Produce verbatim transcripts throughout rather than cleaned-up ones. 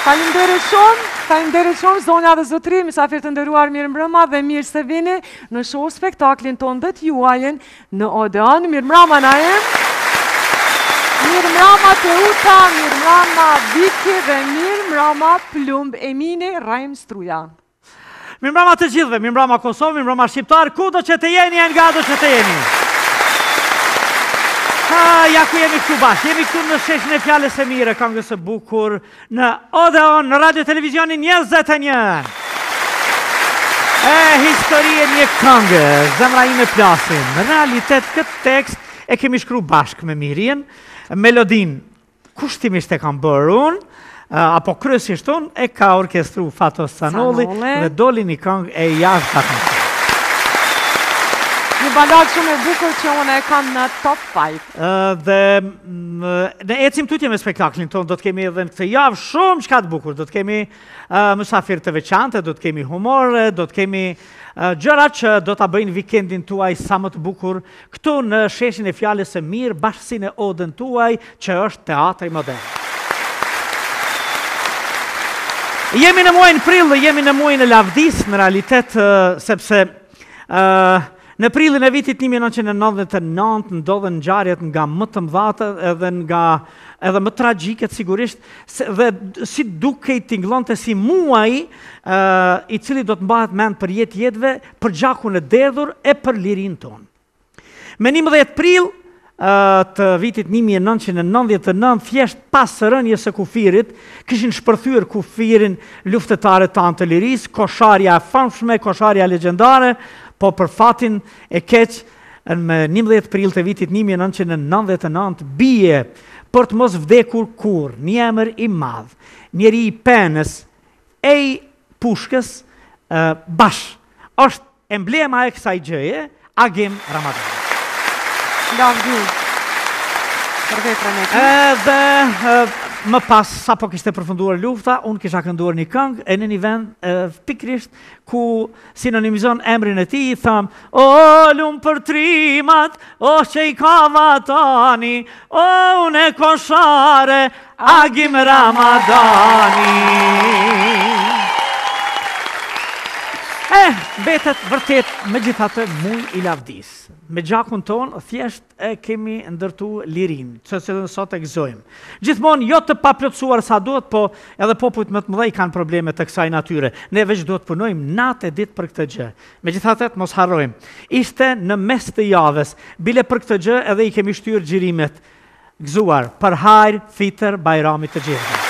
Faleminderit shumë, faleminderit shumë, zonja dhe zotri, mysafir të nderuar, mirë mbrëma dhe mirë se vini në show spektaklin ton dhe t'juajën në Odeon. Mirë mbrëma Naim, mirë mbrëma Teuta, mirë mbrëma Viki dhe mirë mbrëma Plumb Emini Rajm Struja. Mirë mbrëma të gjithve, mirë mbrëma Kosovë, mirë mbrëma Shqiptar, ku do që të jeni, e nga do që të jeni. Ha, ja ku jemi këtu bashkë, jemi këtu në sheshin e Fjales e Mire, këngës së bukur, në Odeon, në radio televizionin njëzet e një. E, histori e një këngë, zemra ime plasin. Në realitet, këtë tekst e kemi shkru bashkë me Mirin, melodin kushtimisht e kam bërë unë, apo kryesisht unë, e ka orkestru Fatos Sanolli, dhe doli një këngë e jashtë të këngë. Një balad shumë e bukur që unë e kam në top five. Dhe ne ecim tutje me spektaklin tonë, do të kemi edhe në këtë javë shumë çka të bukur, do të kemi mysafir të veçantë, do të kemi humor, do të kemi gjëra që do ta bëjnë vikendin tuaj sa më të bukur këtu në sheshin e Fjales së Mirë, bashkësinë e Odën tuaj, që është teatri modern. Jemi në muajin prill, jemi në muajin e lavdis, në realitet, sepse në prillin e vitit një mijë e nëntëqind e nëntëdhjetë e nëntë ndodhen ngjarjet nga më të mëdha edhe nga edhe më tragjike sigurisht, dhe si duke i tingëllonte si muaj i cili do të mbahet mend për jetë jetëve, për gjakun e dedhur e për lirinë tonë. Me njëmbëdhjetë prill të vitit një mijë e nëntëqind e nëntëdhjetë e nëntë, thjesht pas rënies së kufirit, kishin shpërthyer kufirin luftëtarët tanë të lirisë, kosharja e famshme, kosharja legjendare, po për fatin e keq, në njëmbëdhjetë prill të vitit një mijë e nëntëqind e nëntëdhjetë e nëntë, bie për të mos vdekur kur, një emër i madh, njeri i penës, e i pushkës, bash, është emblema e kësaj gjëje, Agim Ramadan. Lavdi, për veprën e tij. Edhe më pas, sa po kishte përfunduar lufta, unë kisha kënduar një këngë e në një vend pikrisht ku sinonimizon emrin e tij, i tham, o lumë për trimat, o që i ka vatani, o unë e koshare, Agim Ramadani. Eh, betet vërtet me gjithatë muj i lavdis. Me gjakun tonë, thjesht e kemi ndërtu lirin, që se dhe nësot e gëzojmë. Gjithmonë, jo të paplotësuar sa duhet, po edhe popujt më të mëdhej kanë probleme të kësaj natyre. Ne veç duhet punojmë natë e ditë për këtë gjë. Me gjithatë, mos harrojmë. Ishte në mes të javës, bile për këtë gjë edhe i kemi shtyrë xhirimet gëzuar, për hajrë, fitër, bajramit të gjithë.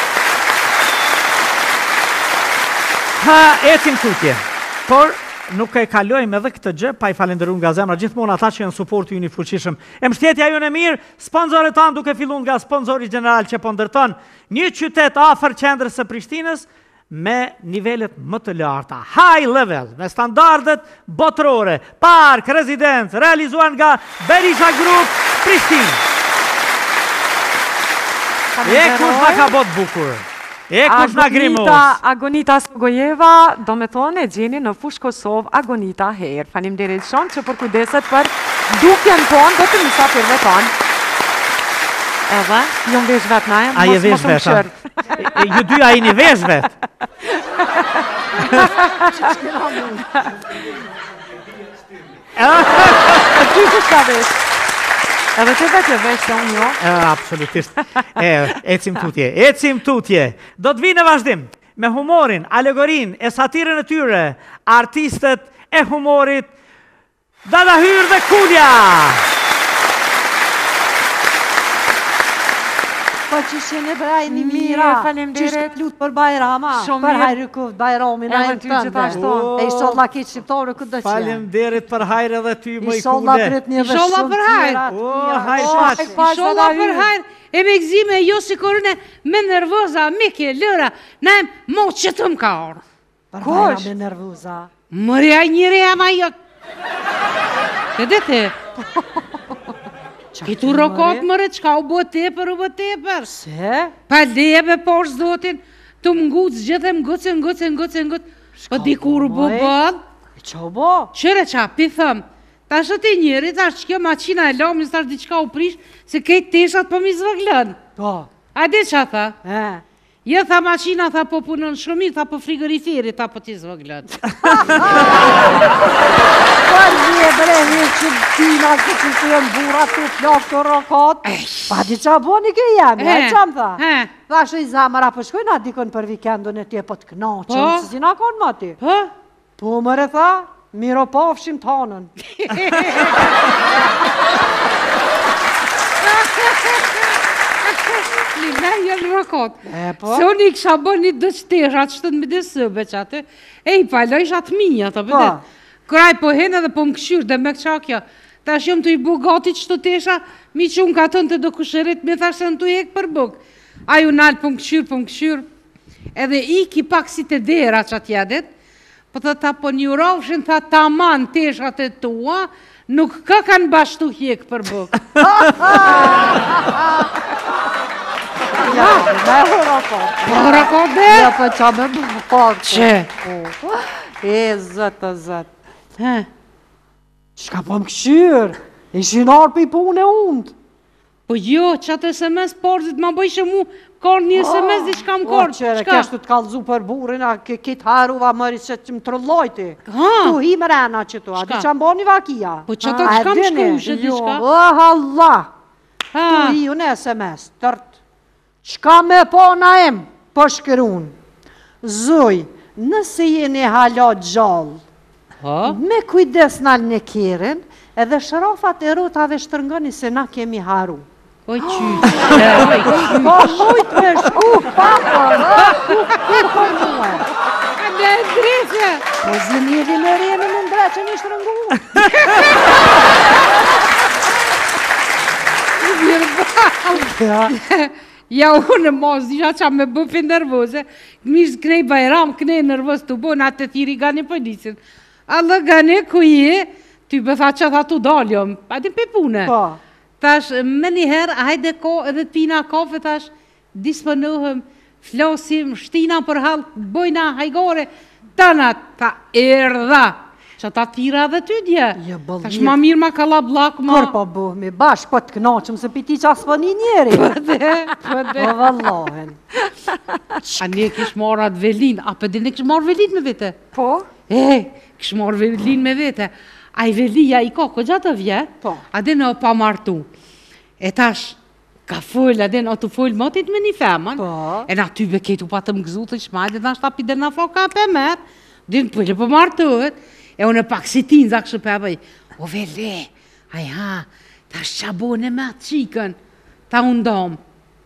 Ha, ecim tutje. Por nuk e kalojmë edhe këtë gjë pa i falenderuar nga zemra gjithmonë ata që janë suporti ynë i fuqishëm. E mbështetja jonë e mirë, sponsorët tanë duke filluar nga sponsori general që po ndërton një qytet afër qendrës së Prishtinës me nivelet më të larta, high level, me standardet botërore, park, rezidencë, realizuar nga Berisha Group Prishtinë. E kush na ka bot bukur? E kush na grimos? Agonita Sogojeva, do me thonë e gjeni në fush Kosovë Agonita herë. Faleminderit shumë që për kujdeset për dukjen tonë dhe të mysafirëve tonë. Edhe, ju më vesh vetë Naim, a je vesh vetë? Ju dy a i një vesh vetë? Ty kush ka vesh? Edhe që vetë e vesh të unë jo? Absolutisht. Ecim tutje, ecim tutje. Do të vinë në vazhdim me humorin, alegorin, e satirën e tyre, artistët e humorit, Dada Hyr dhe Kulja. Po që shene bëraj një mira, që shkët lutë për Bajrama, për hajrë këtë Bajrami në e më tënde. E isho la këtë shqiptore këtë dëqenë. Falemderit për hajrë edhe ty më i Isho la kule. për një dhe Isho la shumë për hajrë. O, hajrë pash. Isho la për hajrë, e me gzime jo si korune me nervoza, mike, lëra, na e mo që të më ka orë. Për Bajrami nervuza. Mëria njëre ama jo. Të dhe te. Këtu rokot mëre, qka u bo tepër, u bo tepër. Se? Pa lebe por zotin, të mguc, gjithë e mguc, e mguc, e mguc, e mguc. Po di kur u bo bëd. E që u bo? Qëre qa, pi thëm. Ta shët e njëri, ta shtë kjo maqina e lomis, ta shtë diqka u prish, se kejt teshat për mi zvëglën. Po. A di qa tha? E. Je tha maqina, tha po punën shumë mirë, tha po frigoriferi, tha po t'i zvëglët. Për një bre, një që tina që që të jënë bura të flokë të rokat, pa di qa bo një kë jemi, e që më tha? Tha shë i zamara, po shkojna dikon për vikendun e tje, po të knaqën, që si na konë ma ti? Po? Po mëre tha, miro pafshim të hanën. Lina jënë rëkot. Se unë i kësha bë një dëqtesha që të në midesëve që atë, e i pala isha të minja, të pëtet. Kraj po hene dhe po më këshyrë dhe me këqa kjo. Ta shumë të i bu gati që të tesha, mi që unë ka tënë të do kusherit, me thashtë në të hekë për buk. A ju nalë po më këshyrë, po më këshyrë. Edhe i ki pak si të dera që atë jadet, po të ta po një rafshin, tha ta man teshat e tua, nuk ka kanë bashtu hekë për buk. Ja, me hërakot. Hërakot dhe? Ja, për qa me bukot. Që? E, zëtë, zëtë. Qka po më këshyrë? Ishin arë për i punë e undë. Po jo, që atë S M S porzit ma bëjshë mu, korë një S M S dhe qka më korë. O, qere, keshtu të kalzu për burin, a kitë haruva mëri që që më trëllojti. Tu hi më rena që tu, a di që më bo një vakia. Po që atë qka më shkushë, di qka? O, Allah, tu hi unë S M S, tërt. Qka me po na em, po shkërun. Zuj, nëse jeni hala gjallë, me kujdes nalë në keren, edhe shërafat e rotave shtërngoni se na kemi haru. Oj, qysh. Po mujt me shku, papër, ku për muë. A në ndreqe. Po zënjeli me rejemi në ndreqe një shtërëngu. Ja unë mos, disha qa me bëfi nervoze, mishë knej bajram, knej nervoz të bo, në atë thiri gane polisin. Allë gane ku je, ty bëtha që tha tu daljom, pa di pe pune. Tash, me njëherë, hajde ko edhe pina kafe, tash, disponohem, flasim, shtina për halë, bojna, hajgore, tana, ta erdha. Që ta tira dhe ty dje. Tash ma mirë ma kalla blak ma... Kër po buhmi, bashkë po të knaqëm se piti që asë po një njeri. Po dhe, po dhe. Po vëllohen. A ne kish marrë atë velin, a për dhe ne kish marrë velin me vete? Po? E, kish marrë velin me vete. A i velia i ka, ko gjatë të vje? Po. A dhe në pa martu. E tash, ka full, a dhe në të full motit me një femën. Po. E na ty be ketu pa të më gëzu të shmajt, dhe na shtapi dhe na foka për merë. Dhe në pëllë për martuhet. E unë pak si tin zak shë përbëj, o vele, aj ha, ta shqabone me atë qikën, ta undom.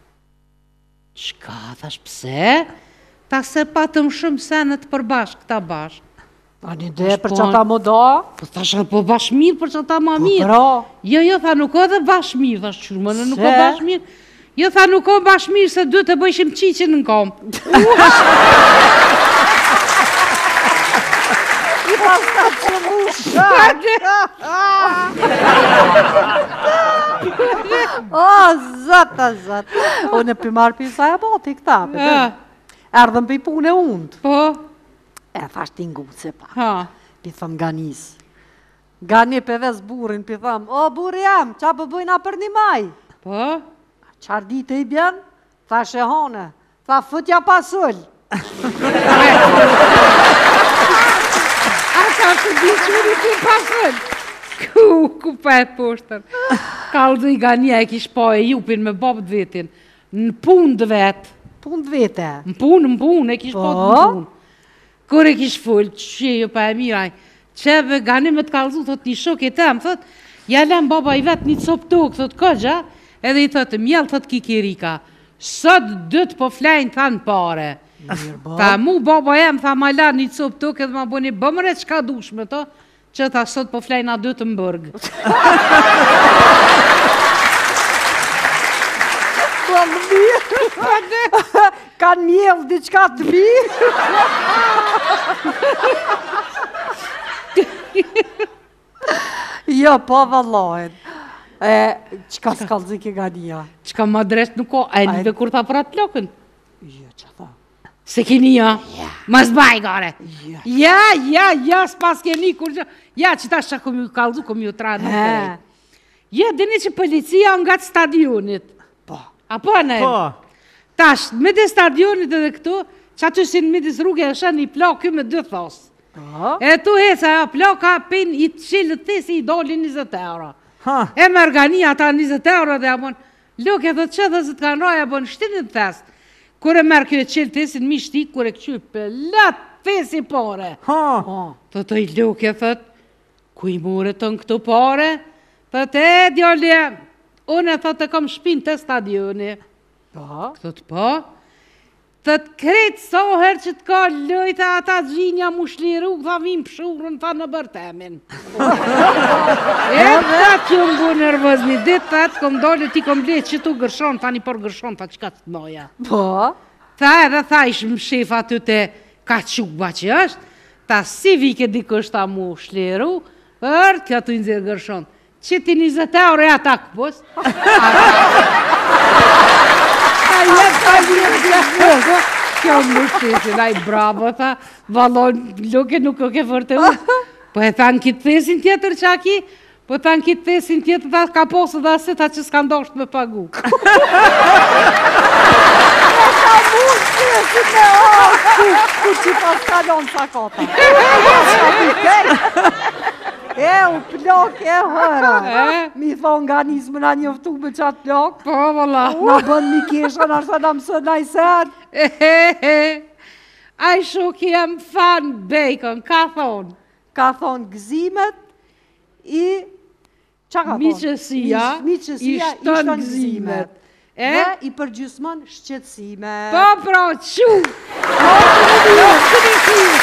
Qka, thash pse? Ta se patëm shumë senet për bashkë, këta bashkë. A një dhe për që ta më do? Po thash po bashkë mirë për që ta ma mirë. Po pra. Jo, jo, tha nuk o dhe bashkë mirë, thash qërmënë nuk o bashkë mirë. Jo, tha nuk o bashkë mirë se du të bëjshim qiqin në kom. O, zëtë, zëtë. Unë e për marë për sa e bati këta, për erdhëm për i punë e undë. Po? E, thash t'ingu se pa. Për thëmë ganis. Gani për ves burin, për thëmë, o, burë jam, qa për bëjna për një maj? Po? Qarë ditë i bjen? Thash e hone. Tha, fëtja pasull. Ka të di qëri të pasën. Ku, ku pa e poshtër. Kallë i gania e kish pa e jupin me babë të vetin. Në punë të vetë. Punë të vete? Në punë, në punë, e kish pa të në punë. Kër e kish full, që jo pa e miraj, qeve gani me të kallëzu, thot një shok e tem, thot, jalem baba i vetë një copë tokë, thot këgja, edhe i thot, mjellë, thot kikirika, sot dëtë po flajnë thanë pare. Tha mu baba jem, tha ma la një copë tuk edhe ma bo një bëmëre që ka dush me to, që tha sot po flajna dy të mbërgë. Kanë mjellë diqka të mirë. Jo, po vëllohen. Qka s'kallëzi ke gania? Qka ma dresht nuk o, a e njëve kur tha për atë lokën? Jo, që tha? Se keni ja, ma zbaj gare. Ja, ja, ja, s'pas keni kur që, ja, që ta shqa kom ju kalzu, kom ju tra në krej. Ja, dini që policia nga të stadionit. Po. A po, ne? Po. Tash, me dhe stadionit edhe këtu, që aty si në midis rrugë e shën një plak kjo me dy thos. E tu heca, ja, plaka pen i të qilët thesi i doli njëzet euro. E më organia ata njëzet euro dhe ja bon, luk e thot që dhe zë të kanë roja bon shtinë të thes. Kure merë kjo e qilë thesi në mishti, kure këqy pelat thesi pare. Të të i luk e thot, ku i mure të në këtu pare? Thot e djolje, unë e thot e kom shpin të stadioni. Këtë të po, të të kretë soher që të ka lojta ata gjinja mu shliru, këta vim pëshurën, tha në bërtemin. E të që më bu nërvëz një ditë, të atë kom dole ti kom bletë që tu gërshon, tha një por gërshon, tha që ka të noja. Po? Tha edhe tha ishë më shef aty të ka qukba që është, ta si vike dikush ta mu shliru, për kjo të nëzirë gërshon. Që ti njëzet euro e ata këpos? A jetë ka njërë të shpoko, kjo më shqesi, na i bravo, tha, valon, luke nuk o ke vërte u. Po e tha në kitë thesin tjetër që aki, po tha në kitë thesin tjetër, tha ka posë dhe asë, tha që s'ka ndosht me pagu. E ka mund shqesi me o, ku që pas kalon sa kota. E, u plok e hëra. Mi thonë nga nizmë nga njëftu me qatë plok. Po, vëlla. Nga bënd mi kesha, nga shtë nga mësë nga i sen. A i shuk jem fan bacon, ka thonë? Ka thonë gzimet i... Qa ka thonë? Miqësia, Miqësia ishton gzimet. Dhe i përgjysmon shqetsime. Po, pra, qu! Po, të një një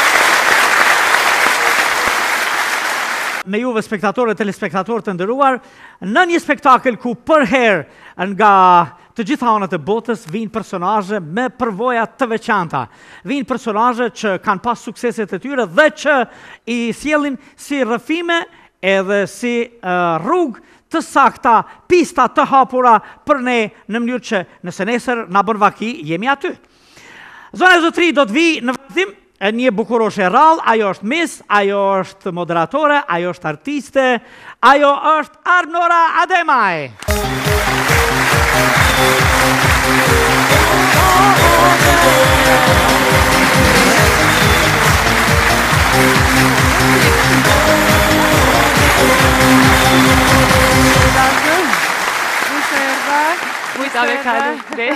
me juve spektatorë e telespektatorë të ndëruar, në një spektakl ku për herë nga të gjitha anët e botës vinë personazhe me përvoja të veçanta. Vinë personazhe që kanë pas sukseset e tyre dhe që i sjellin si rrëfime edhe si uh, rrugë të sakta, pista të hapura për ne në mënyrë që nëse nesër na bën vaki, jemi aty. Zona e Zotëri do të vi në vazhdim një bukuroshe rrallë, ajo është mis, ajo është moderatore, ajo është artiste, ajo është Arnora Ademaj. Ujtave kalu.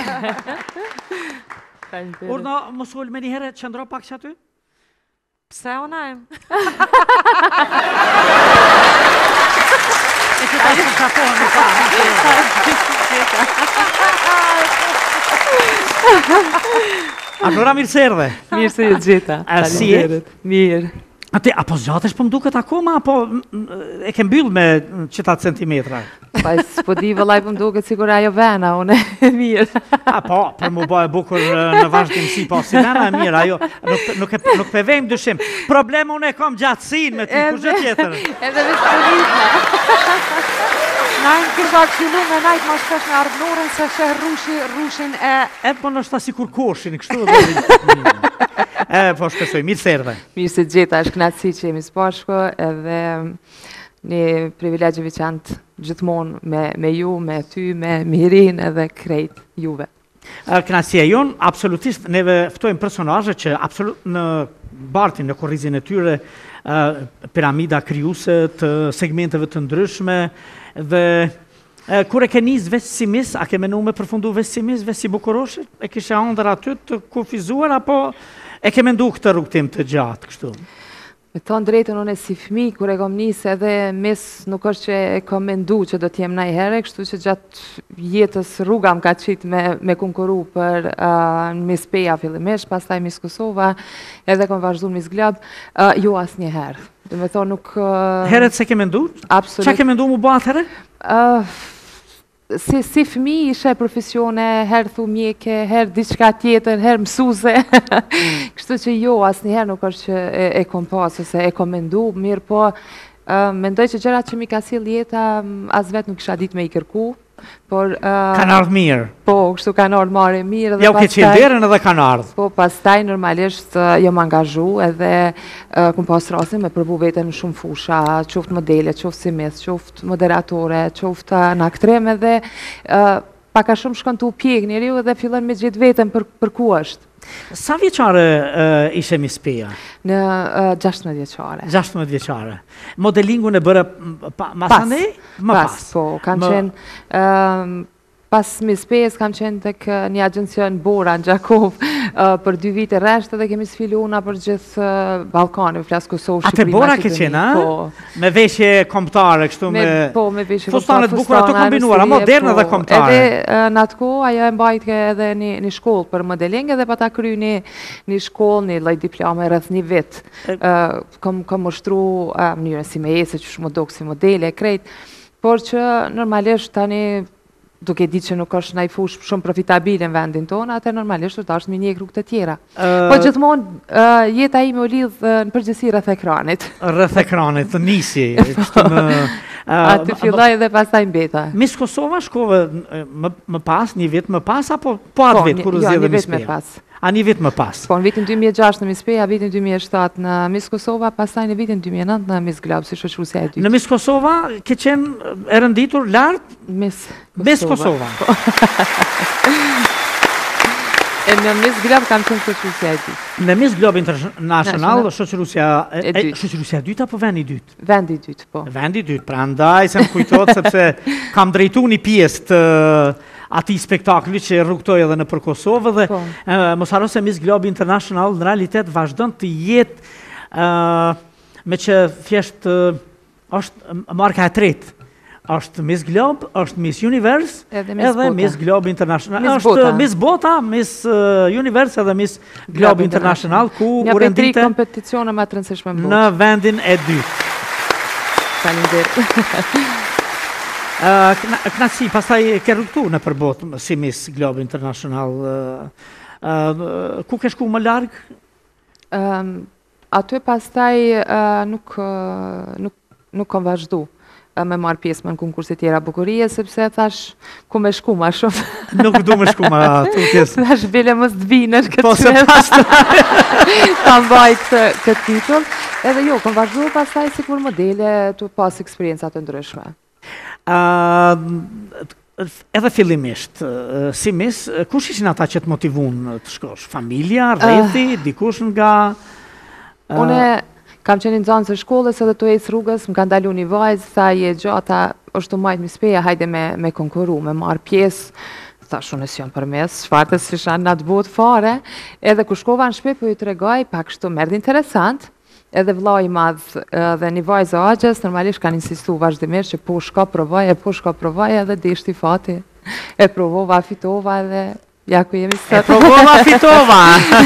Urno, mos ullë me një herë, qëndro pak që aty? Pse ona em? E që ta që shapohën në pa. Arnora, mirë se erdhe. Mirë se ju gjitha. A si e? Mirë. Ate, apo zgjatesh po m'duket akoma, apo e ke mbyll me qëta centimetra? Pa, s'po di vëllaj po m'duket sigur ajo vena, unë e mirë. A, po, për mu bëhe bukur në vazhdimësi, po, si vena e mirë, ajo, nuk pevejmë dyshim. Probleme unë e kom gjatësin me ty, kur gjë tjetër? Edhe veç përritme. Najnë kisha këshilu me najtë ma shpesh me Arnoren se shë rrushin e... E, po nështë ta si kur koshin, kështu dhe dhe E, po shpesoj, mirë se erdhe. Mirë se gjitha, është knatësi që jemi s'pashko edhe një privilegje veçantë gjithmonë me, me ju, me ty, me Mirin edhe krejt juve. Knatësia jonë, absolutisht, neve ftojmë personazhe që absolut në bartin, në korrizin e tyre, piramida kryuse të segmenteve të ndryshme dhe kur e ke nis veç si mis, a ke menu me përfundu veç si mis, veç si bukuroshe? E kishe andër aty të kufizuar, apo e ke mendu këtë rrugtim të gjatë, kështu? Me thonë drejtën unë e si fmi, kur e kom nis edhe mis nuk është që e kom mendu që do t'jem najhere, kështu që gjatë jetës rruga më ka qitë me, me konkuru për uh, Miss Peja fillimisht, pastaj Miss Kosova, edhe kom vazhdu Miss Glab, uh, jo as një herë. Dhe me thonë nuk... Uh, Heret se ke mendu? Absolut. Qa ke mendu mu bëhat herë? Uh, Si, si fëmi ishe profesione, herë thu mjeke, herë diçka tjetër, herë mësuse. Kështu që jo, asë njëherë nuk është që e, e kom pas, ose e kom mendu, mirë po, uh, mendoj që gjërat që mi ka sill jeta, as vetë nuk isha dit me i kërku, por... Uh, kanë ardhë mirë. Po, kështu kanë ardhë marë mirë. Ja u ke qenë derën edhe kanë ardhë. Po, pastaj normalisht uh, jam angazhu edhe uh, kum pas rasin me përbu vete në shumë fusha, qoftë modele, qoftë si mes, qoftë moderatore, qoftë në aktrim edhe uh, pak a shumë shkon të u pjek njeriu dhe fillon me gjetë vetën për, për ku është. Sa vjeçare uh, ishe Miss Pia? Në uh, gjashtëdhjetë vjeçare. gjashtëdhjetë vjeçare. Modelingun e bëre pa, masane? Më pas. Pas, po, kam Më... qenë... Um, Pas Miss Pes kam qenë tek një agencion Bora në Gjakov uh, për dy vite rresht dhe kemi sfilu una për gjithë uh, Balkani, flas Kosovë, Shqipëri, Atë Bora ke qenë, a? Po. Me veshje kombëtare, kështu me... me po, me veshje fustanet bukura të kombinuara, moderne dhe kombëtare. Edhe uh, në atë kohë ajo e mbajtke edhe një, një shkollë për modeling edhe pa ta kry një, një shkollë, një lloj diplome rreth një vit. Uh, kom, kom ushtru uh, mënyrën si me ese, që shumë dok si modele, krejt, por që normalisht tani duke ditë që nuk është ndaj fush shumë profitabile në vendin tonë, atë normalisht është dashur me një rrugë të tjera. Uh, po gjithmonë uh, jeta ime u lidh uh, në përgjithësi rreth ekranit. Rreth ekranit, të nisi. Në, uh, atë filloi dhe pastaj mbeta. Miss Kosova shkove më, më pas, një vit më pas, apo po atë po, vit kur u jo, zgjedhë Miss Pia? Pia? Pas. A një vit më pas? Po, në vitin dy mijë e gjashtë në Miss Pia, vitin dy mijë e shtatë në Miss Kosova, pastaj në vitin dy mijë e nëntë në Miss Globe, si shoqëruesja e dytë. Në Miss Kosova ke qenë e rënditur lart? Miss Kosova. Miss Kosova. E në Miss Globe kam qenë shoqëruesja e dytë. Në Miss Globe International, shoqëruesja e, e dytë. Shoqëruesja e dytë apo vendi i dytë? Vendi i dytë, po. Vendi i dytë, prandaj se më kujtohet sepse kam drejtuar një pjesë të ati spektakli që rrugtoi edhe në për Kosovë dhe po. e, mos harro se Miss Globe International në realitet vazhdon të jetë e, me që thjesht e, është marka e tretë. Është Miss Globe, është Miss Universe, edhe Miss, edhe Bota. Miss Globe International. Miss është Bota. Miss Bota, Miss uh, Universe edhe Miss Globe, Globe International, ku u rendite një kompeticione më të rëndësishme në botë. Në vendin e dytë. Faleminderit. Uh, Knaqësi, pastaj ke rrugtu në përbot si Miss Globe International. Uh, uh, ku ke shku më larg? Um, aty pastaj uh, nuk, uh, nuk, nuk kom vazhdu uh, me marrë pjesë më në konkurse tjera bukurie, sepse thash ku me shku ma shumë. Nuk du me shku ma të pjesë. Thash bile mos të vinesh këtë po, se pas të... ta mbaj këtë, këtë titull. Edhe jo, kom vazhdu pastaj si kur modele të pas eksperiencat të ndryshme. Uh, edhe fillimisht, uh, si Miss, kush ishin ata që të motivun të shkosh? Familja, rrethi, uh, dikush nga... Uh, Une kam qenë nxënës së shkollës edhe të ecë rrugës, më ka ndalu një vajzë, tha je gjata, është të majtë Miss Pia, hajde me, me konkuru, me marë pjesë. Thash unë s'jam për mes, shfartës që shanë në atë botë fare, edhe ku shkova në shpe, po ju të regoj, pak shtu merdë interesant, edhe vllai i madh dhe një vajzë agjes, normalisht kanë insistu vazhdimisht që po shka provaje, po shka provaje edhe deshti fati. E provova, fitova edhe ja ku jemi sot. E provova, fitova!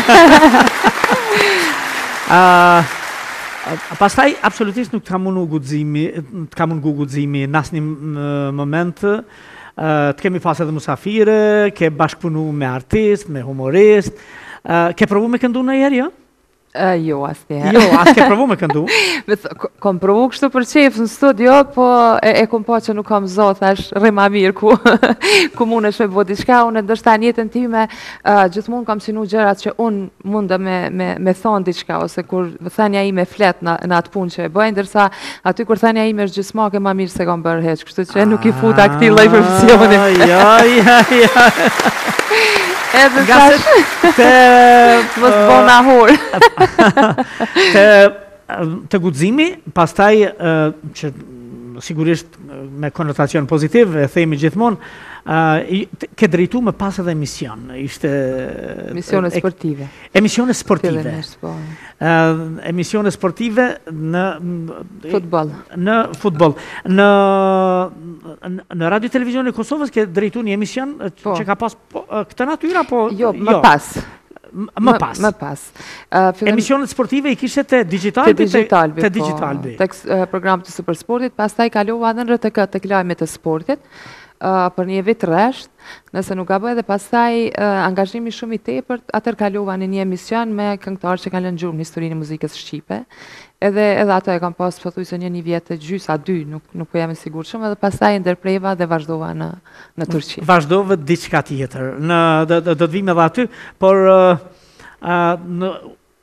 uh, pastaj, absolutisht nuk të kam mundu guximi, të kam mundu guximi në asnjë moment, uh, të kemi pas edhe musafire, ke bashkëpunu me artist, me humorist, uh, ke provu me këndu në herë, jo? Uh, jo, asnjëherë. Jo, as ke provu me këndu? Kom provu kështu për qef në studio, po e, e kom pa që nuk kam zot, thash rrima mirë ku, ku mund është me bo diçka, unë ndështë në jetën time, uh, gjithmonë kam synu gjërat që unë mundë me, me, me thonë diçka, ose kur thënja ime flet në, në atë punë që e bëjnë, ndërsa aty kur thënja ime është gjithmonë ma mirë se kam bërë heq, kështu që nuk i futa këti lloj profesioni. Ja, ja, ja. Edhe nga se të... Mos bona hor. të, të guximi, pastaj uh, që sigurisht me konotacion pozitiv, e themi gjithmonë, uh, ke drejtu me pas edhe emision. Ishte... Misione sportive. Emisione sportive. Uh, emisione sportive në... Futbol. Në futbol. Në, në Radio Televizion e Kosovës ke drejtu një emision po. Që ka pas po, këtë natyra, po... Jo, më jo. pas. Më pas. Më pas. Uh, fillim... Emisionet sportive i kishe të Digitalbi? Të Digitalbi, të po. Digitalbi. Të uh, program të Supersportit, pastaj kalova edhe në R T K të lajmet të sportit, uh, për një vit rresht, nëse nuk gaboj, dhe pastaj uh, angazhimi shumë i tepërt, atër kalova në një emision me këngëtarë që kanë lënë gjumë në historinë e muzikës shqipe. Edhe edhe ato e kam pas pothuajse një një vjet të gjys, a dy, nuk nuk po jam i sigurt shumë, edhe pastaj ndërpreva dhe vazhdova në në Turqi. Vazhdove diçka tjetër. Në do të vim edhe aty, por uh, uh, në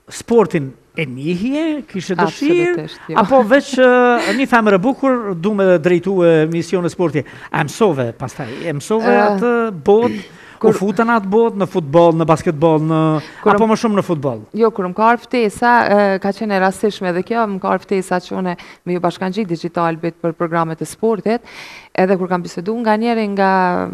sportin e njihje, kishe dëshirë, Absolutisht, jo. apo veç uh, një femër e bukur, du me drejtu e mision e sporti. A mësove, pastaj, e mësove Eh, atë botë, u futën atë botë, në futbol, në basketbol, në, Kur- apo më shumë në futbol? Jo, kur më ka arë ftesa, eh, ka qenë e rastishme edhe kjo, më ka arë ftesa që une me ju bashkangjit digitalbit për programet e sportit, edhe kur kam bisedu nga njeri nga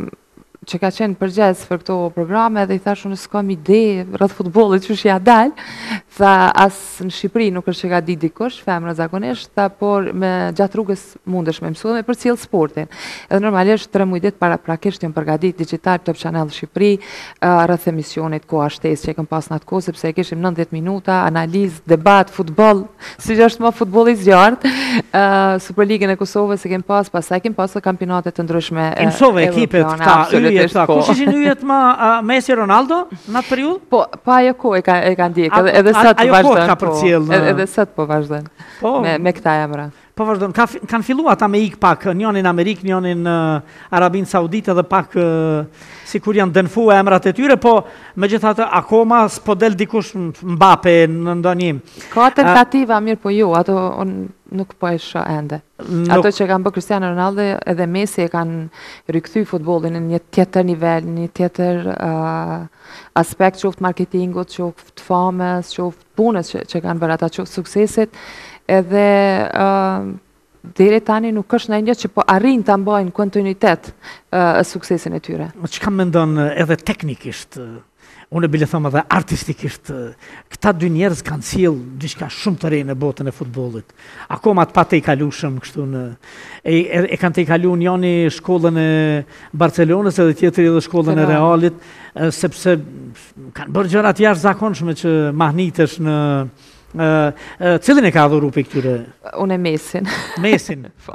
që ka qenë përgjes për këto programe dhe i thash unë s'kam ide rreth futbollit që ja dal, tha as në Shqipëri nuk është që ka di dikush, femra zakonisht, tha por me gjatë rrugës mundesh me mësua me përcjell sportin. Edhe normalisht tre muaj ditë para prakisht jam përgatit digital Top Channel Shqipëri, uh, rreth emisionit Koha Shtesë që e kam pas në atë kohë sepse e kishim nëntëdhjetë minuta analizë, debat, futboll, si që është më futbolli i zjarrt, uh, Superligën e Kosovës e kem pas, pastaj kem pas kampionate të ndryshme. I mësove ekipet këta, yjet këta. Kush ishin yjet më uh, Messi Ronaldo në atë periudhë? Po, pa ajo kohë e ka, e ka ndjek, A- edhe, edhe a- sot po ajo kohë vazhdon. ka Po, përcjell në- edhe, edhe sot po vazhdon. Po. Me, me këta emra. Po vazhdon, ka, fi- kanë filluar ata me ik pak, njënin Amerikë, njënin uh, Arabinë Saudite dhe pak uh, si kur janë dënfu emrat e tyre, po me gjithatë akoma s'po del dikush Mbappe në ndonjë. Ka tentativa, mirë po jo, ato unë nuk po e shoh ende. Nuk- Ato që kanë bërë Cristiano Ronaldo edhe Messi e kanë rikthy futbollin në një tjetër nivel, në një tjetër uh, aspekt, qoftë marketingut, qoftë famës, qoftë punës që, që kanë bërë ata, qoftë suksesit, edhe uh, deri tani nuk është ndonjë që po arrin ta mbajnë kontinuitet uh, suksesin e tyre. Çka mendon uh, edhe teknikisht, uh, unë e bile thëmë edhe artistikisht, uh, këta dy njerëz kanë sjell diçka shumë të re në botën e futbollit. Akoma të pa të i kalushëm kështu në e, e, e kanë të i kalu njëri shkollën e Barcelonës edhe tjetri edhe shkollën e Real. Realit, uh, sepse kanë bërë gjëra të jashtëzakonshme që mahnitesh në uh, uh, cilin e ka adhuru për këtyre Unë e Messin. Mesin. Po.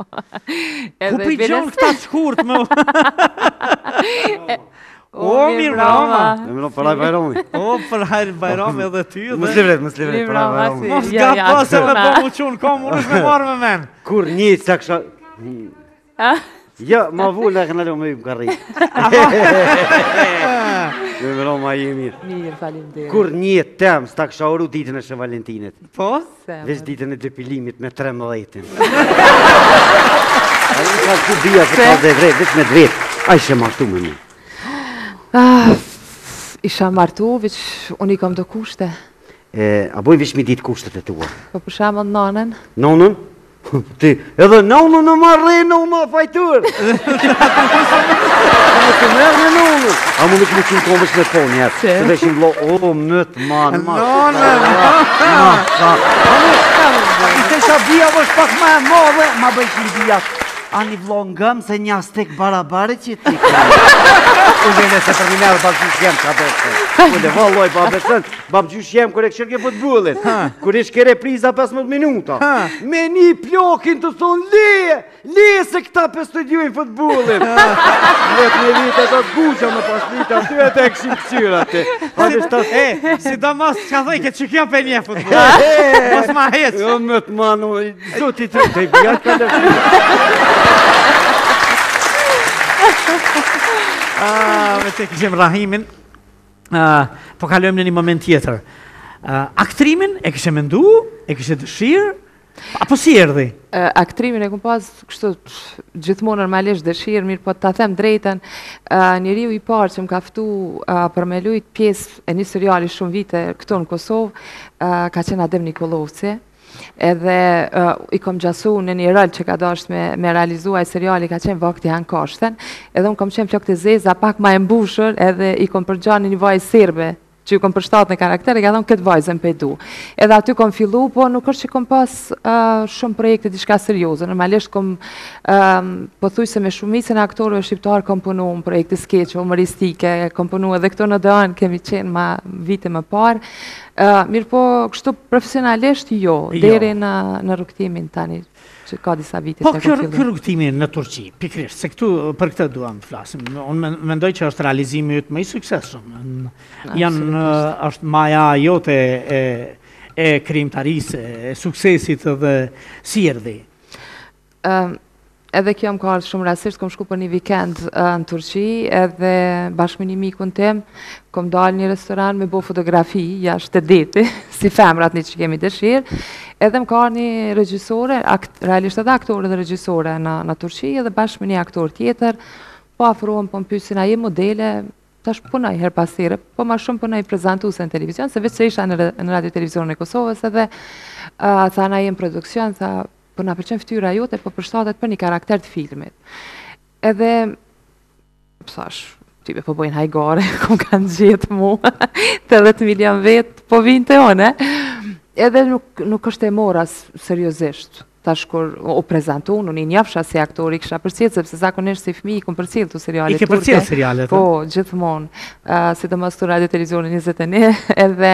Ku pri Beres- gjon këta të shkurt më? O, mirë brama. Me më paraj Bajrami. O, për hajrë Bajram edhe ty Mos dhe... livret, mos livret, Mirë, paraj brava, Bajrami. si. Mos Ja, ga ja, pasë me këtuna. po mu qunë, kom, unë është me marrë me men. Kur një sa kësha... Ah? Ja, ma vull e këna leo me ju më ka rritë. Me më ro ma i mirë. Mirë, faleminderit. Kur një tem, s'ta kësha oru ditën e Shën Valentinit. Po? Semër. Veç ditën e depilimit me trembëdhjetin. A i ka ku bia për ka dhe vret, veç me dvet. A i shë martu me më. Ah, isha martu, veç unë i kam do kushte. E, a boj veç mi ditë kushtet e tua. Po për shembull nanën. Nonën? Ti, edhe nonën në marrë, nonën në fajtur. A më të merë në nonën. A më me këmë qënë komës me po njerë. Se? Të veshim lo, o, mëtë, manë, manë. I të shabia vështë pak ma e modhe, ma bëjsh një bia. Ani vlo ngëm se një astek barabare që ti. Unë vene se terminarë babë gjysh jem ka bërë. Unë valloj babë sënë, babë gjysh jem kër e këshër ke futbollit. Kër ish ke repriza pesëmbëdhjetë minuta. Me një plokin të thonë, leje, leje se këta për studiujnë futbollit. Vetë me vitë e të të guqa me pas vitë aty e të e këshim këqyra ti. E, si do mos që dhej ke që kjo për një futbol. Mos ma heq. Jo më të manu, zoti të të i bjat ka lërë. Ah, me të kishim Rahimin, ah, po kalojmë në një moment tjetër. Ah, aktrimin e kishe mendu, e kishe dëshirë, apo si erdhi? Uh, aktrimin e kum pas kështu pff, gjithmonë normalisht dëshirë, mirë po ta them drejtën, uh, njeriu i parë që më ka ftu uh, për me lujt pjesë e një seriali shumë vite këtu në Kosovë, uh, ka qenë Adem Nikolovci. Edhe uh, i kom gjasu në një rol që ka dasht me, me realizua i seriali ka qenë Vakti Han Kashten, edhe unë kom qenë flok të zeza pak ma e mbushur edhe i kom përgjan një vaj serbe që ju kom përshtat në karakter, e ka thonë këtë vajzën pe du. Edhe aty kom fillu, po nuk është që kom pas uh, shumë projekte diçka serioze. Normalisht kom, um, po thuj se me shumicën e aktorëve shqiptar kom punu në projekte skeqe, humoristike, kom punu edhe këto në dënë, kemi qenë ma vite më parë. Uh, mirë po, kështu profesionalisht jo, Jo. deri në, në rrugtimin tani, që ka disa vite Po që kjo, kom kjo fillu. rrugtimi në Turqi, pikrisht, se këtu për këtë duam të flasim. Unë men- mendoj që është realizimi yt më i suksesshëm. Në- Janë uh, është maja jote e, e krijimtarisë, e suksesit dhe si erdhi. Um, edhe kjo më ka ardhur shumë rastisht, kom shku për një vikend uh, në Turqi, edhe bashkë me një mikun tim, kom dalë një restoran me bo fotografi jashtë të deti, si femrat një që kemi dëshirë. Edhe më ka një regjisore, realisht edhe aktore dhe regjisore në Turqi, edhe bashkë me një aktor tjetër, po afrohem, po më pysin, a je modele, tash punoj her pas here, po ma shumë punoj prezentuse në televizion, se veç se isha në radio televizionin e Kosovës, edhe tha na jem produksion, tha, po na përqen fytyra jote, po përshtatet për një karakter të filmit. Edhe, pësash, type po bojnë hajgare, ku kanë gjithë mu, të dhjetë milion vetë, po vinë të one, edhe nuk është e mora seriosisht. Tash kur u prezentu, unë i njafsha si aktori, kisha përcjellë, sepse zakonisht si fëmijë kom përcjellë të serialet turke. I ke përcjellë serialet? Po, gjithmonë. Sidomos të radio televizioni njëzet e një, edhe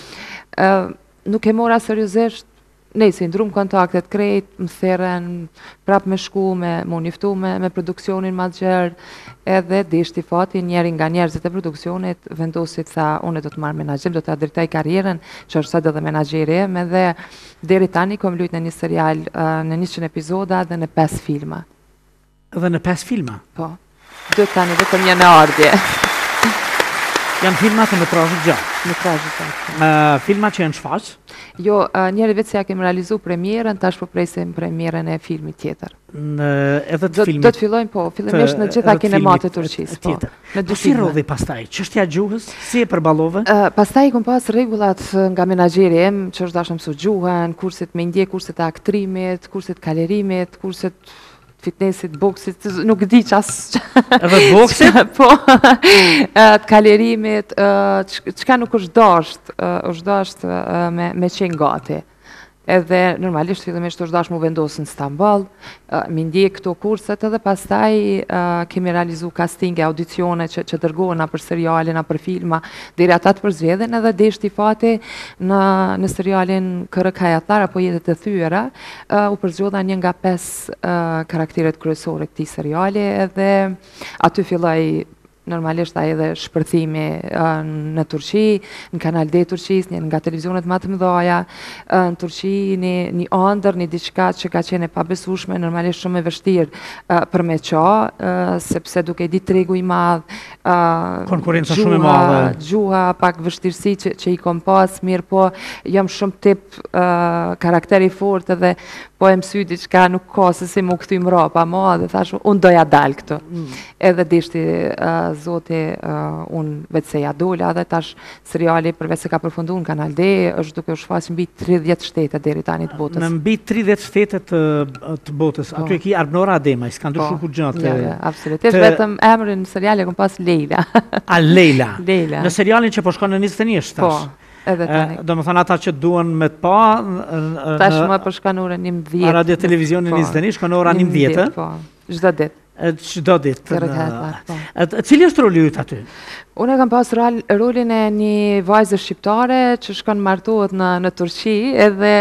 nuk e mora seriosisht. Nejsi, ndrum kontaktet krejt, më theren, prap me shku, me më njëftu me produksionin ma gjerë, edhe dishti fati njeri nga njerëzit e produksionit, vendosit tha, unë do të marrë menagjim, do të adrejtaj karjerën, që është sëtë edhe menagjeri e, me dhe deri tani kom lujt në një serial në njëqin epizoda dhe në pes filma. Dhe në pes filma? Po, dhe tani dhe të një në ardje. Janë filma të metrajit gjatë? Metrajit gjatë. Filma që janë shfaq? Jo, njeri vetë se ja kemë realizu premierën, tash po presim premierën e filmit tjetër. Edhe të filmit? Do të fillojmë, po, fillimisht në gjitha kinematë të Turqisë, po. Po si rodhi pastaj? Çështja gjuhës? Si e përballove? Pastaj kom pas rregullat nga menaxheri im, që është dashëm mësu gjuhën, kurset me ndje, kurset e aktrimit, kurset kalerimit, kurset fitnessit, boksit, nuk di që asë... Edhe boksit? Po, të kalerimit, qka nuk është dasht, është dasht me qenë gati. Edhe normalisht fillimisht është dash mu vendosë në Stamboll, mi ndje këto kurset edhe pastaj kemi realizu castinge, audicione që dërgohen na për seriale, na për filma, deri ata të përzgjedhen edhe deshti fati në serialin Kërë Kajatar apo Jetët e Thyera, u përzgjedha një nga pesë karakteret kryesore këtij seriali edhe aty filloi normalisht a edhe shpërthimi në Turqi, në Kanal D Turqis, një nga televizionet më të mëdhaja, në Turqi një andër, një diçka që ka qenë e pabesueshme, normalisht shumë e vështirë për me qa, sepse duke i ditë tregu i madh, konkurenca shumë e madhe, gjuha, pak vështirësi që i kom pas, mirë po jam shumë tip karakteri fort edhe po e mësy diçka nuk ka se si mu këty mrapa ma dhe thash unë doja dal këtu. Edhe dishti zoti unë vetë se ja dola dhe tash seriali përveç se ka përfundu në Kanal D është duke u shfaq mbi tridhjetë shtete deri tani të botës. Në mbi tridhjetë shtete të botës, aty e ki Arnora Adema, i s'ka ndryshu ku gjatë. Absolutisht, vetëm emrin në seriali e kom pas Leila. A Leila? Leila. Në serialin që po shkon në njëzet e njësht tash? Po. Edhe tani. Do më thënë ata që duen me të pa... Tash më përshkan ora njëmbëdhjetë. Radio televizionin njëzet e një, shkon ora njëmbëdhjetë. Po, gjdo dit. Gjdo dit. Cili është roli jut aty? Unë e kam pas rolin e një vajzë shqiptare që shkon martohet në Turqi edhe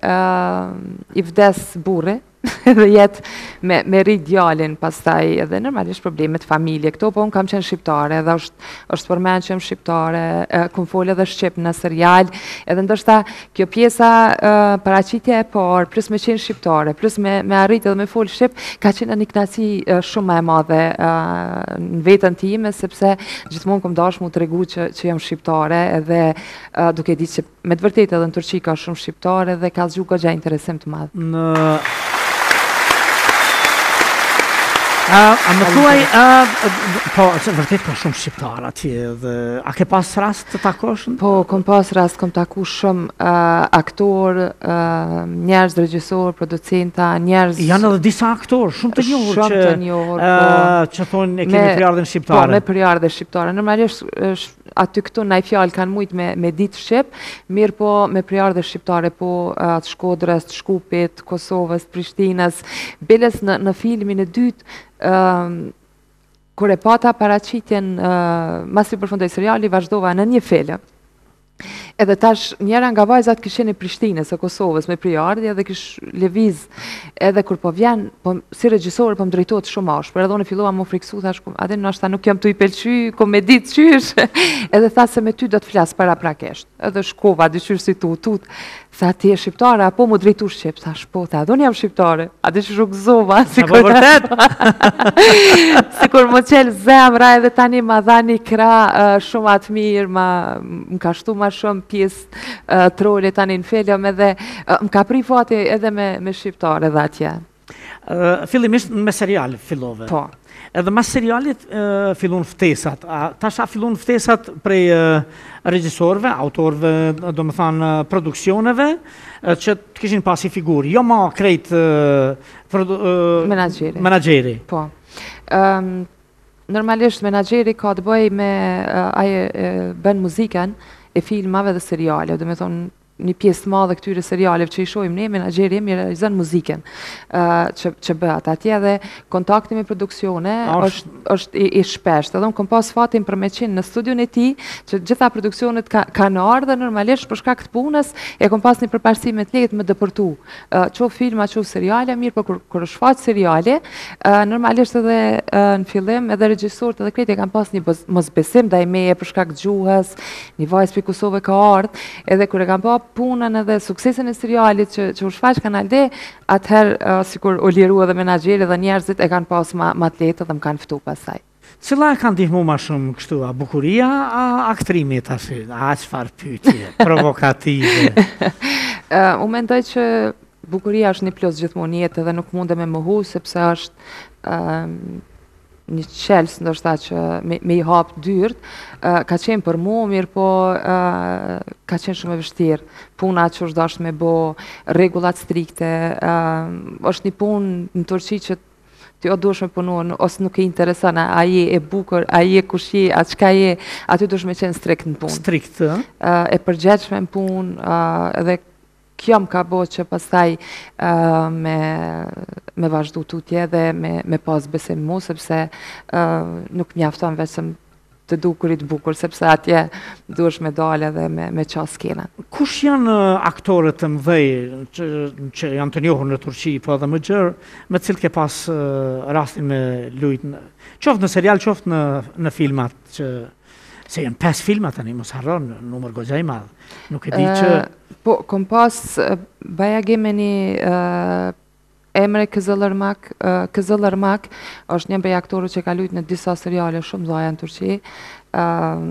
i vdes burri. Edhe jetë me rrit djalin pastaj edhe normalisht problemet familje këto, po unë kam qenë shqiptare edhe është përmen që jem shqiptare, kom folë edhe shqip në serial, edhe ndoshta kjo pjesa paraqitja e parë, plus me qenë shqiptare, plus me arrit edhe me folë shqip, ka qenë një knasi shumë e madhe në vetën time, sepse gjithmonë kom dash mu të regu që jem shqiptare edhe duke di që me të vërtet edhe në Turqi ka shumë shqiptare dhe ka zgju goxha interesim të madh. A më thuaj, po, vërtet ka shumë shqiptar atje, a ke pas rast të takosh? Po, kom pas rast, kom taku shumë aktor, njerëz, regjisor, producenta, njerëz... Janë edhe disa aktor, shumë të njohur Shumë të njohur, që thonë e kemi përjardhën shqiptare. Po, me përjardhën shqiptare. Normalisht, aty këtu në i fjallë kanë mujtë me ditë Shqip, mirë po me përjardhën shqiptare, po të Shkodrës, të Shkupit, Kosovës, Prishtinës, beles në filmin e dytë, kur e pata paraqitjen mas i përfundoi seriali vazhdova në një film. Edhe tash njëra nga vajzat kishin e Prishtinës së Kosovës me përjardhje dhe kish lëviz edhe kur po vjen, po si regjisor po më drejtohet shumë ashpër. Edhe unë fillova më friksu thash, atë ndoshta nuk jam tu i pëlqy, komedi qysh. Edhe tha se me ty do të flas paraprakisht. Edhe shkova dyqysh si tu tut. Tha ti je shqiptare apo mu drejtu shqip? Thash po, tha do jam shqiptare. A di që shukëzova, sikur vërtet. Sikur më qel zemra edhe tani ma dha një kra shumë atë mirë, më ka shtu ma shumë pjesë trole tani në film edhe më ka pri fati edhe me shqiptare dhe atje. Fillimisht me serial fillove. Po. Edhe mas serialit fillon ftesat. Tash a fillon ftesat prej regjisorëve, autorëve, do më thanë produksioneve, që të kishin pasi figurë. Jo ma krejt menagjeri. Po. Normalisht menagjeri ka të bëj me aje bën muziken e filmave dhe seriale. Do më thonë një pjesë madhe këtyre serialeve që i shohim ne, menagjeri jemi realizon muziken që bëhet atje dhe kontakti me produksione është i shpesht. Edhe unë kom pas fatin për me qenë në studion e tij, që gjitha produksionet kanë ardhur normalisht për shkak të punës, e kom pas një përparësi me të lehtë me dëpërtu. Qof filma, qof seriale, mirë, por kur është fat seriale, normalisht edhe në fillim edhe regjisorët edhe krejt e kanë pas një mosbesim ndaj meje për shkak të gjuhës, një vajzë prej Kosovë ka ardhur, edhe kur e kanë pa punën edhe suksesin e serialit që, që u shfaq Kanal D, atëherë uh, sikur u liru edhe menagjeri dhe njerëzit e kanë pas ma, ma të lehtë dhe më kanë ftu pasaj. Cila e kanë ndihmu ma shumë kështu, a bukuria, a aktrimi tash, a çfarë pyetje provokative? uh, u mendoj që bukuria është një plus gjithmonë jetë dhe nuk mundem me mohu sepse është uh, një qelës ndoshta që me, me i hapë dyrt, uh, ka qenë për mu, mirë po uh, ka qenë shumë e vështirë. Puna që është dashtë me bo, regullat strikte, uh, është një punë në Turqi që ti o dush me punu, ose nuk e interesan, a je e bukur, a je kushi, a qka je, aty dush me qenë strikt në punë. Strikt, uh, e përgjegjshme në punë, uh, edhe kjo më ka bo që pastaj uh, me, me vazhdu tutje dhe me, me pas besim mu, sepse uh, nuk mjafton vetëm të dukurit bukur, sepse atje duhesh me dale dhe me, me qas skena. Kush janë aktorët të mëdhej që, që janë të njohur në Turqi, po edhe më gjërë, me cilë ke pas uh, rastin me lujt, në, qoftë në serial, qoftë në, në filmat, që se janë pesë filmat tani, mos harron, numër goxha i madh. Nuk e di që po kom pas Baja Gemeni, uh, Emre Kızılırmak, uh, Kızılırmak është një prej aktorëve që ka luajtur në disa seriale shumë mëdha në Turqi. Uh,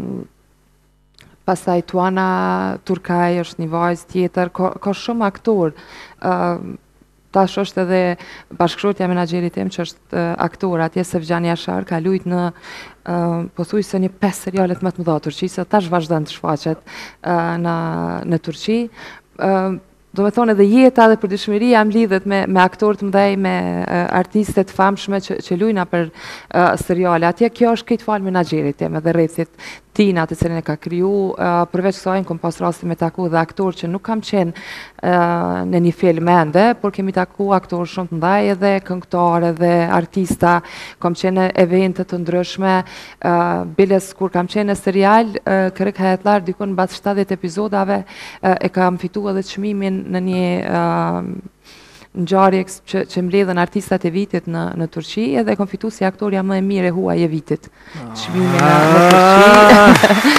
pastaj Tuana Turkaj është një vajzë tjetër, ka, ka shumë aktor. Uh, Tash është edhe bashkëshortja menaxherit tim që është uh, aktor atje, Sevgjan Yashar, ka luajtur në uh, pothuajse një pesë seriale të më të mëdha të Turqisë, tash vazhdon të shfaqet uh, në në Turqi. Uh, do me thonë edhe jeta dhe përditshmëria më lidhet me, me aktorë të mëdhej, me uh, artiste të famshme që, që luajnë për uh, seriale. Atje kjo është këtë falë menaxherit tim edhe rrethit Tina, të cilin e ka kriju, uh, përveç kësaj kom pas rasti me taku dhe aktor që nuk kam qenë uh, në një film ende, por kemi taku aktor shumë të ndaj edhe këngëtar edhe artista, kam qenë në evente të ndryshme, uh, biles kur kam qenë në serial, uh, Kërëk Hayatlar, dikun mbas shtatëdhjetë epizodave, uh, e kam fitu edhe çmimin në një uh, ngjarje që, që mbledhen artistat e vitit në, në Turqi, edhe kom fitu si aktoria më e mirë e huaj e vitit. Çmimin në, në Turqi.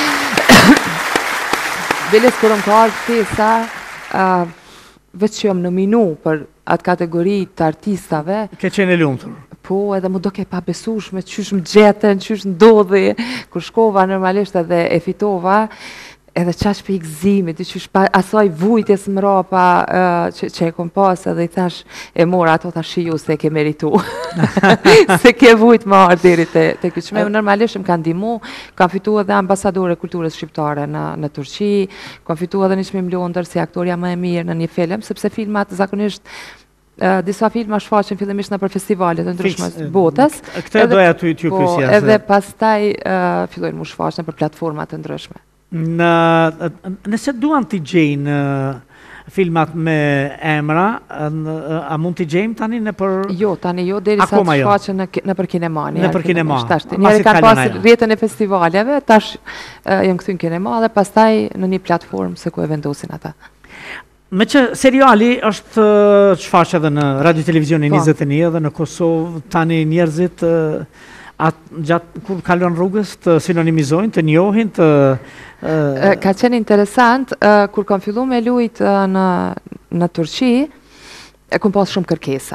Biles kur më ka ardhur ftesa, uh, veç që jam nominu për atë kategori të artistave. Ke qenë e lumtur. Po, edhe mu do ke pa besueshme, qysh më gjetën, qysh ndodhi, kur shkova normalisht edhe e fitova, edhe qaq për i gëzimit, qysh pa asaj vujtjes më rapa uh, që, që e kom pas, edhe i thash e mora ato thash ju se ke meritu. Se ke vujt më ardh deri te, te kjo qme. Normalisht më kanë ndihmu, kam fitu edhe ambasadore kulturës shqiptare në, në Turqi, kam fitu edhe një çmim Londër si aktoria më e mirë në një film, sepse filmat zakonisht Uh, disa filma shfaqen fillimisht në për festivalet të ndryshme të botës. Këtë doja ty t'ju pyesja. Po, edhe pastaj uh, fillojnë mu shfaqen për platformat të ndryshme. Në, nëse duan t'i gjejnë filmat me emra, a mund t'i gjejmë tani në për... Jo, tani jo, deri sa të shfaqen në, në për kinemani. Në për kinema. Njeri kanë pas rrjetën e festivaleve, tash uh, janë këthy në kinema dhe pastaj në një platformë se ku e vendosin ata. Me që seriali është shfaq edhe në radio televizionin njëzet e një dhe në Kosovë tani njerëzit atë gjatë kur kalon rrugës të sinonimizojnë, të njohin, të... Uh... Ka qenë interesant, uh, kur kam fillu me lujt uh, në, në Turqi, e kom pas shumë kërkesa.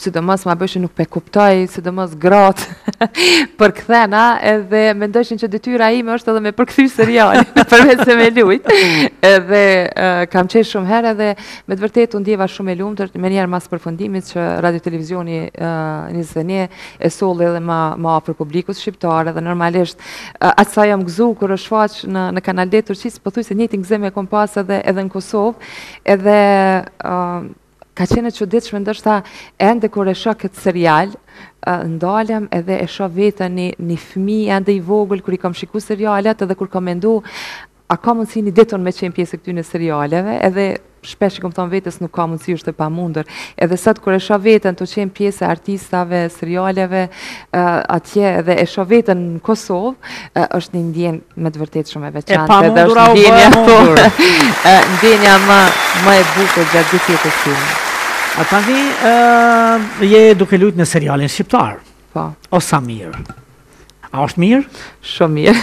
sidomos ma bëshin nuk pe kuptoj, sidomos gratë për këthena, edhe mendojshin që detyra ime është edhe me përkthy serialin, përveç se me lujt. Edhe uh, kam qenë shumë herë edhe me të vërtetë unë ndjeva shumë e lumtur, me njerë mas përfundimit që radio televizioni uh, njëzë dhe nje e solli edhe ma, ma për publikus shqiptar, edhe normalisht uh, atë sa jam gëzu kër është faq në, në Kanal D Turqis, po thuj se njëti gëzim e kom pas edhe, edhe në Kosovë, edhe uh, ka qenë e çuditshme ndoshta ende kur e shoh këtë serial, uh, ndalem edhe e shoh vetën një, një fëmijë ende i vogël kur i kam shikuar serialet edhe kur kam mendu a ka mundësi një diton me qenë pjesë e këtyre serialeve, edhe shpesh i kom thonë vetës nuk ka mundësi, është e pamundur. Edhe sot kur e shoh veten të qenë pjesë e artistave, serialeve, uh, atje edhe e shoh veten në Kosovë, uh, është një ndjenjë me të vërtetë shumë e veçantë. E pamundur au bëhe mundur. Ndjenja më më e bukur gjatë gjithë jetës time. A tani uh, je duke luajtur në serialin shqiptar. Po. O sa mirë. A është mirë? Shumë mirë.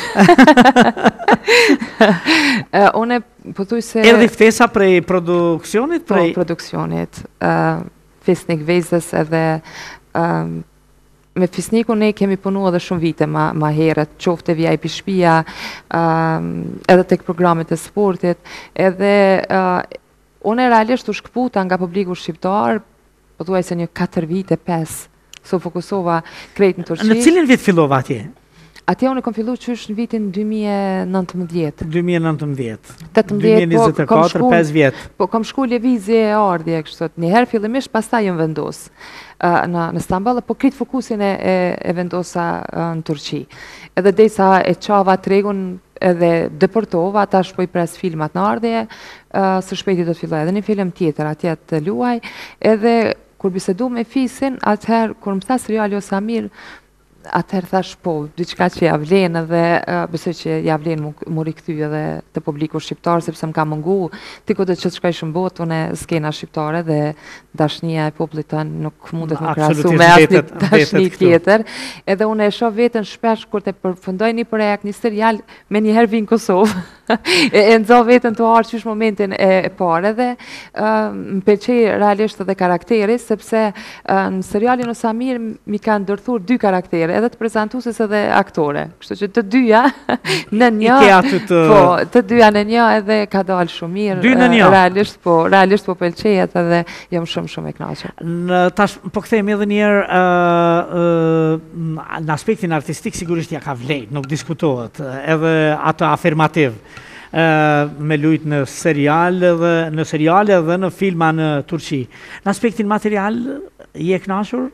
uh, Une po thuj se... Erdhi ftesa prej produksionit? Prej... Po, produksionit. Uh, Fisnik Vezës edhe... Uh, me Fisnikun ne kemi punu edhe shumë vite ma, ma herët, qofte V I P Shtëpia, uh, edhe tek programet e sportit, edhe... Uh, Une realisht u shkëputa nga publiku shqiptar, po thuaj se një katër vite, pesë, so fokusova krejt në Turqi. Në cilin vit fillova atje? Atje unë kom fillu qysh në vitin dy mijë e nëntëmbëdhjetë. dy mijë e nëntëmbëdhjetë. tetëmbëdhjetë, dy mijë e njëzet e katër, pesë vjet. Po kom shku lëvizje e ardhje kështu. Njëherë fillimisht pastaj jam vendos uh, në në Stamboll, po krit fokusin e, e, e vendosa uh, në Turqi. Edhe derisa e çava tregun edhe deportova, tash po i pres filmat në ardhje, uh, së shpejti do të filloj edhe një film tjetër atje të luaj, edhe kur bisedu me Fisin, atëherë kur më tha seriali O Samir, atëherë thash po, diçka që ja vlen edhe uh, besoj që ja vlen mu, mu rikthy edhe të publiku shqiptar, sepse më ka mungu, ti ku do që të shkoj shumë botë, unë e skena shqiptare dhe dashnia e popullit tonë nuk mundet më krahasu me asnjë dashni tjetër. Edhe unë e shoh veten shpesh kur të përfundoj një projekt, një serial, me njëherë vi në Kosovë. e, e nxo veten të arë qysh momentin e, e parë edhe uh, më pëlqej realisht edhe karakteri, sepse uh, në serialin O Samir mi kanë ndërthur dy karaktere, edhe të prezantueses edhe aktore. Kështu që të dyja në një, të... po, të dyja në një edhe ka dalë shumë mirë. Dy në një. Uh, realisht po, realisht po pëlqejet edhe jam shumë shumë e kënaqur. Në tash po kthehemi edhe një herë uh, uh, në aspektin artistik sigurisht ja ka vlerë, nuk diskutohet, edhe ato afirmativ. Uh, me lujt në serial dhe në seriale dhe në filma në Turqi. Në aspektin material je kënaqur?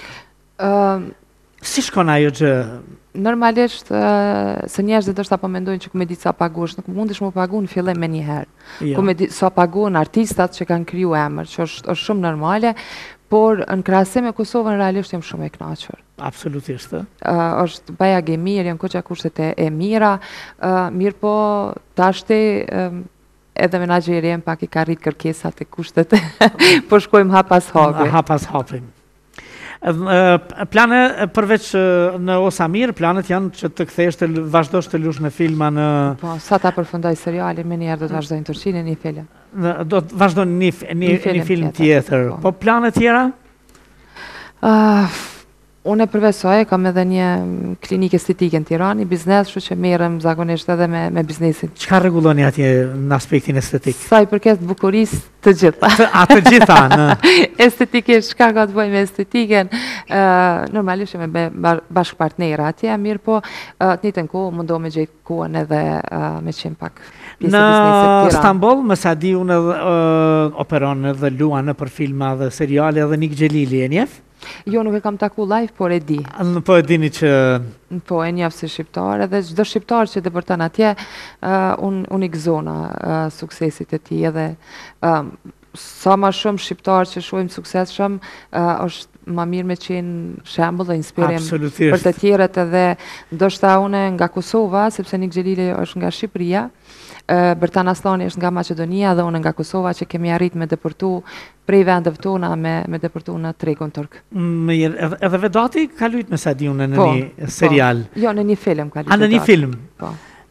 Uh, si shkon ajo gjë? Normalisht uh, se njerëzit ndoshta po mendojnë që komedi sa pagush, nuk mundesh më pagu në fillim me një herë. Jo. Komedi sa paguën artistat që kanë kriju emër, që është, është shumë normale, por në krahasim me Kosovën realisht jam shumë e kënaqur. Absolutisht. Uh, është bajag e mirë, janë koqa kushtet e, e mira, uh, mirë po tashti um, edhe menaxheri pak i ka rrit kërkesat e kushtet, po shkojmë hap pas hapi. Hap pas hapi. Plane përveç në O Samir, planet janë që të kthesh të vazhdosh të lush në filma në... Po, sa ta përfundoj seriali, me njerë do të vazhdoj në Turqi në një film. Do të vazhdoj një, një, një film, një film tjetër. tjetër. Po, po planet tjera? Uh, Unë e përvesoj, kam edhe një klinik estetike në Tiranë, një biznes, shu që merrem zakonisht edhe me, me biznesin. Çka rregulloni atje në aspektin estetik? Sa i përket bukurisë të gjitha. A të gjitha? Në... Estetikisht, çka ka të bëjë me estetiken? Uh, normalisht me bashkëpartnera atje, mirë po, uh, të njëjtën kohë mundohem me gjetë kohën edhe uh, me qenë pak pjesë e biznesit të Tiranë. Në Stamboll, më sa di unë uh, operon edhe luan në për filma dhe seriale edhe Nik Xhelili e njeh? Jo, nuk e kam taku live, por e di. Po e dini që... Po e njef si shqiptar, edhe çdo shqiptar që dëbërtan atje, uh, unë un i gëzona uh, suksesit e ti, edhe uh, sa ma shumë shqiptar që shohim sukses shumë, uh, është ma mirë me qenë shembull dhe inspirim për të tjerët, edhe ndoshta une nga Kosova, sepse Nik Xhelili është nga Shqipëria, Uh, Bertan Aslani është nga Maqedonia dhe unë nga Kosova, që kemi arrit me depërtu prej vendeve tona me, me depërtu në tregun turk. Mirë, edhe, edhe Vedati ka lujt me sa di unë në po, një serial? Po. Jo, në një film ka lujt. A në një film? Po.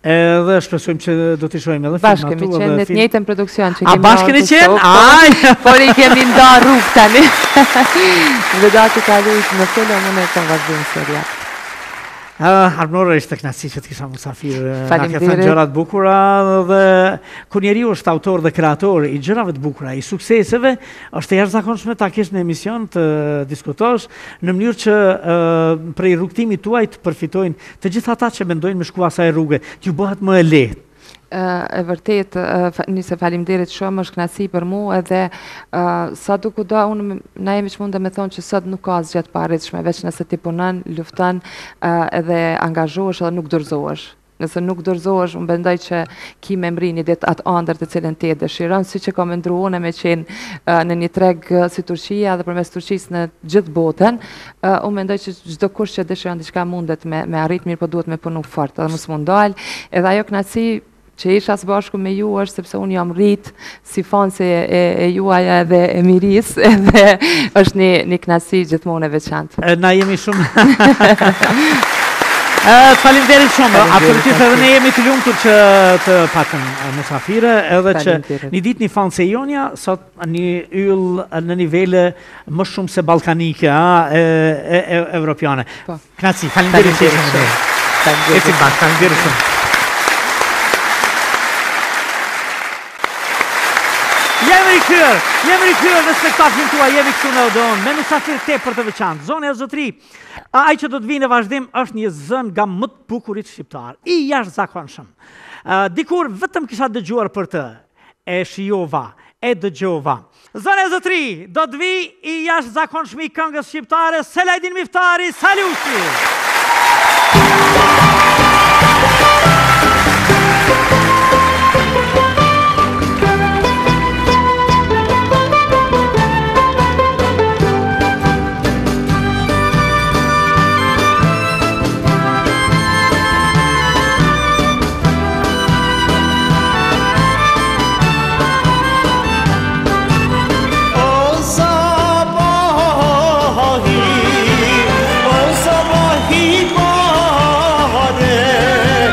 Edhe shpresojmë që do t'i shohim edhe Bashkë kemi qenë në të njëjtën produksion që A kemi bashkë keni qenë? Aj! Por i kemi nda rrugë tani. Dhe da të kalujt në film, unë e kam vazhdim serial. Arnore, ishte knasi që t'kisha musafirë, nga ke thënë Faleminderit. gjërat bukura dhe kur njeriu është autor dhe kreator i gjërave të bukura, i sukseseve, është e jashtëzakonshme ta kesh në emision të diskutosh në mënyrë që uh, prej rrugtimit tuaj të përfitojnë të gjithë ata që mendojnë me shku asaj rruge, t'ju bëhet më e lehtë. Uh, e vërtet, uh, fa, nise falimderit shumë, është knasi për mu edhe uh, sa duku da, unë na jemi që mund dhe me thonë që sot nuk ka asgjë të paritshme, veç nëse ti punon, lufton uh, edhe angazhohesh edhe nuk dorëzohesh. Nëse nuk dorëzohesh, unë bendoj që ki me mri një ditë atë ëndër të cilën ti e dëshiron, si që ka me ndruone me qenë uh, në një treg uh, si Turqia dhe përmes Turqisë në gjithë botën, uh, unë mendoj që çdo kush që dëshiron diçka mundet me, me arrit mirë, po duhet me punu fort, edhe mos mund dal, edhe ajo knasi që isha së bashku me ju është sepse unë jam rrit si fanse e, e juaja edhe e miris, edhe është një, një knasi gjithmonë e veçantë. Na jemi shumë... Faleminderit shumë, absolutisht edhe ne jemi të lumtur që të patëm musafire, edhe që një ditë një fanë se jonja, sot një yll në nivele më shumë se balkanike, a, e, e, e, evropiane. Po. Knasi, faleminderit shumë. Ecim bashkë, faleminderit shumë. Jemi rikthyer, jemi rikthyer në spektaklin tuaj, jemi këtu në Odeon, me musafir tepër të veçantë. Zoni e zotëri, ai që do të vinë në vazhdim është një zën nga më të bukurit shqiptar, i jashtëzakonshëm. Uh, dikur vetëm kisha dëgjuar për të, e shijova, e dëgjova. Zoni e zotëri, do të vi i jashtëzakonshëm i këngës shqiptare, Selajdin Miftari, Salusi! Oh,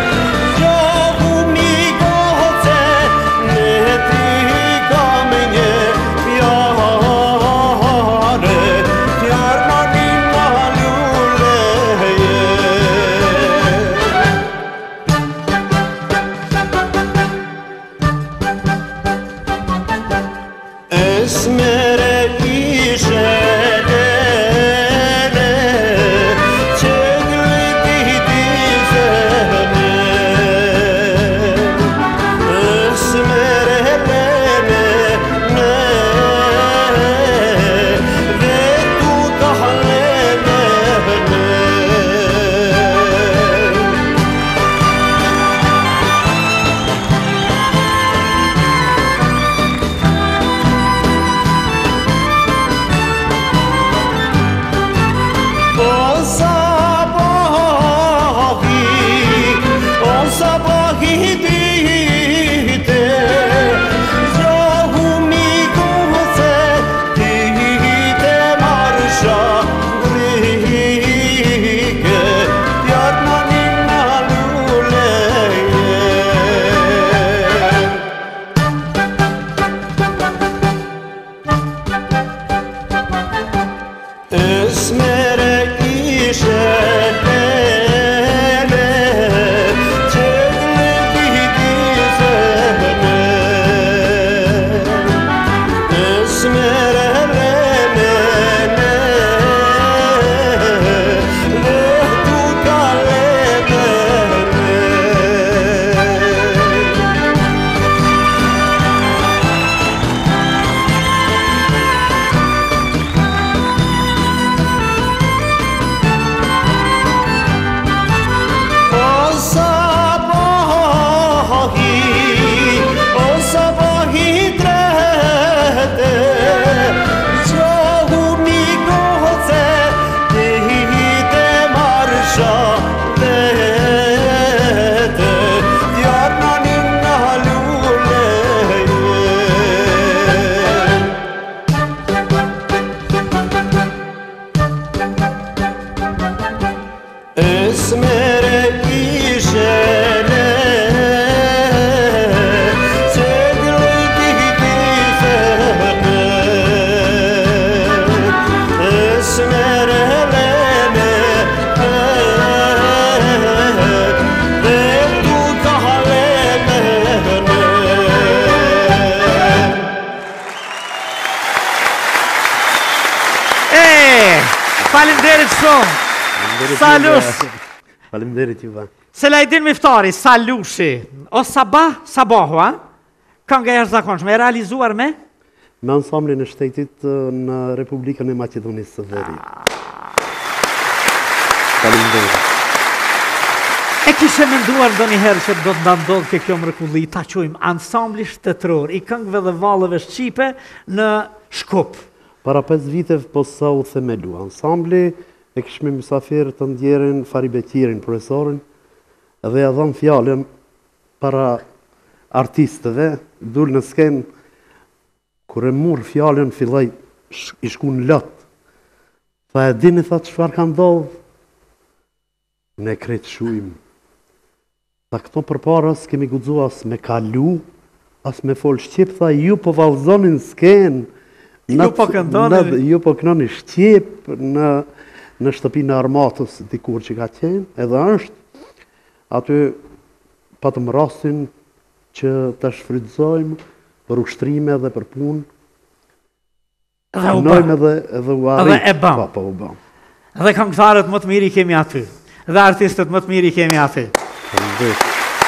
Faleminderit shumë. Salus. Faleminderit juve. Selajdin Miftari, Salushi, o Sabah, Sabahu, a? Kënga e jashtëzakonshme, e realizuar me? Me ansamblin e shtetit në Republikën e Maqedonisë së Veriut. Faleminderit. E kishe menduar ndonjëherë që do të ndodhë ke kjo mrekulli, ta quajmë ansambli shtetëror i këngëve dhe vallëve shqipe në Shkup. Para pesë viteve po sa u themelu ansambli, e kishme mysafir të ndjerin Fari Beqirin, profesorin, dhe ja dhëm fjallën para artistëve, dul në skenë, kur e murë fjallën, fillaj i shku në lotë. Tha e dini, tha çfarë ka ndodhë? Ne kretë shujmë. Tha këto përpara s'kemi guxu as me kalu, as me fol shqip, tha ju po vallëzonin skenë, ju po këndoni, ju po këndoni shqip në në shtëpinë e armatës dikur që ka qenë, edhe është aty patëm rastin që të shfrytëzojmë për ushtrime dhe për punë. Edhe u Kënojmë edhe, edhe u arrit. Edhe e bëm. Pa, pa, u bëm. Edhe këngëtarët më të mirë i kemi aty. Dhe artistët më të mirë i kemi aty. Faleminderit.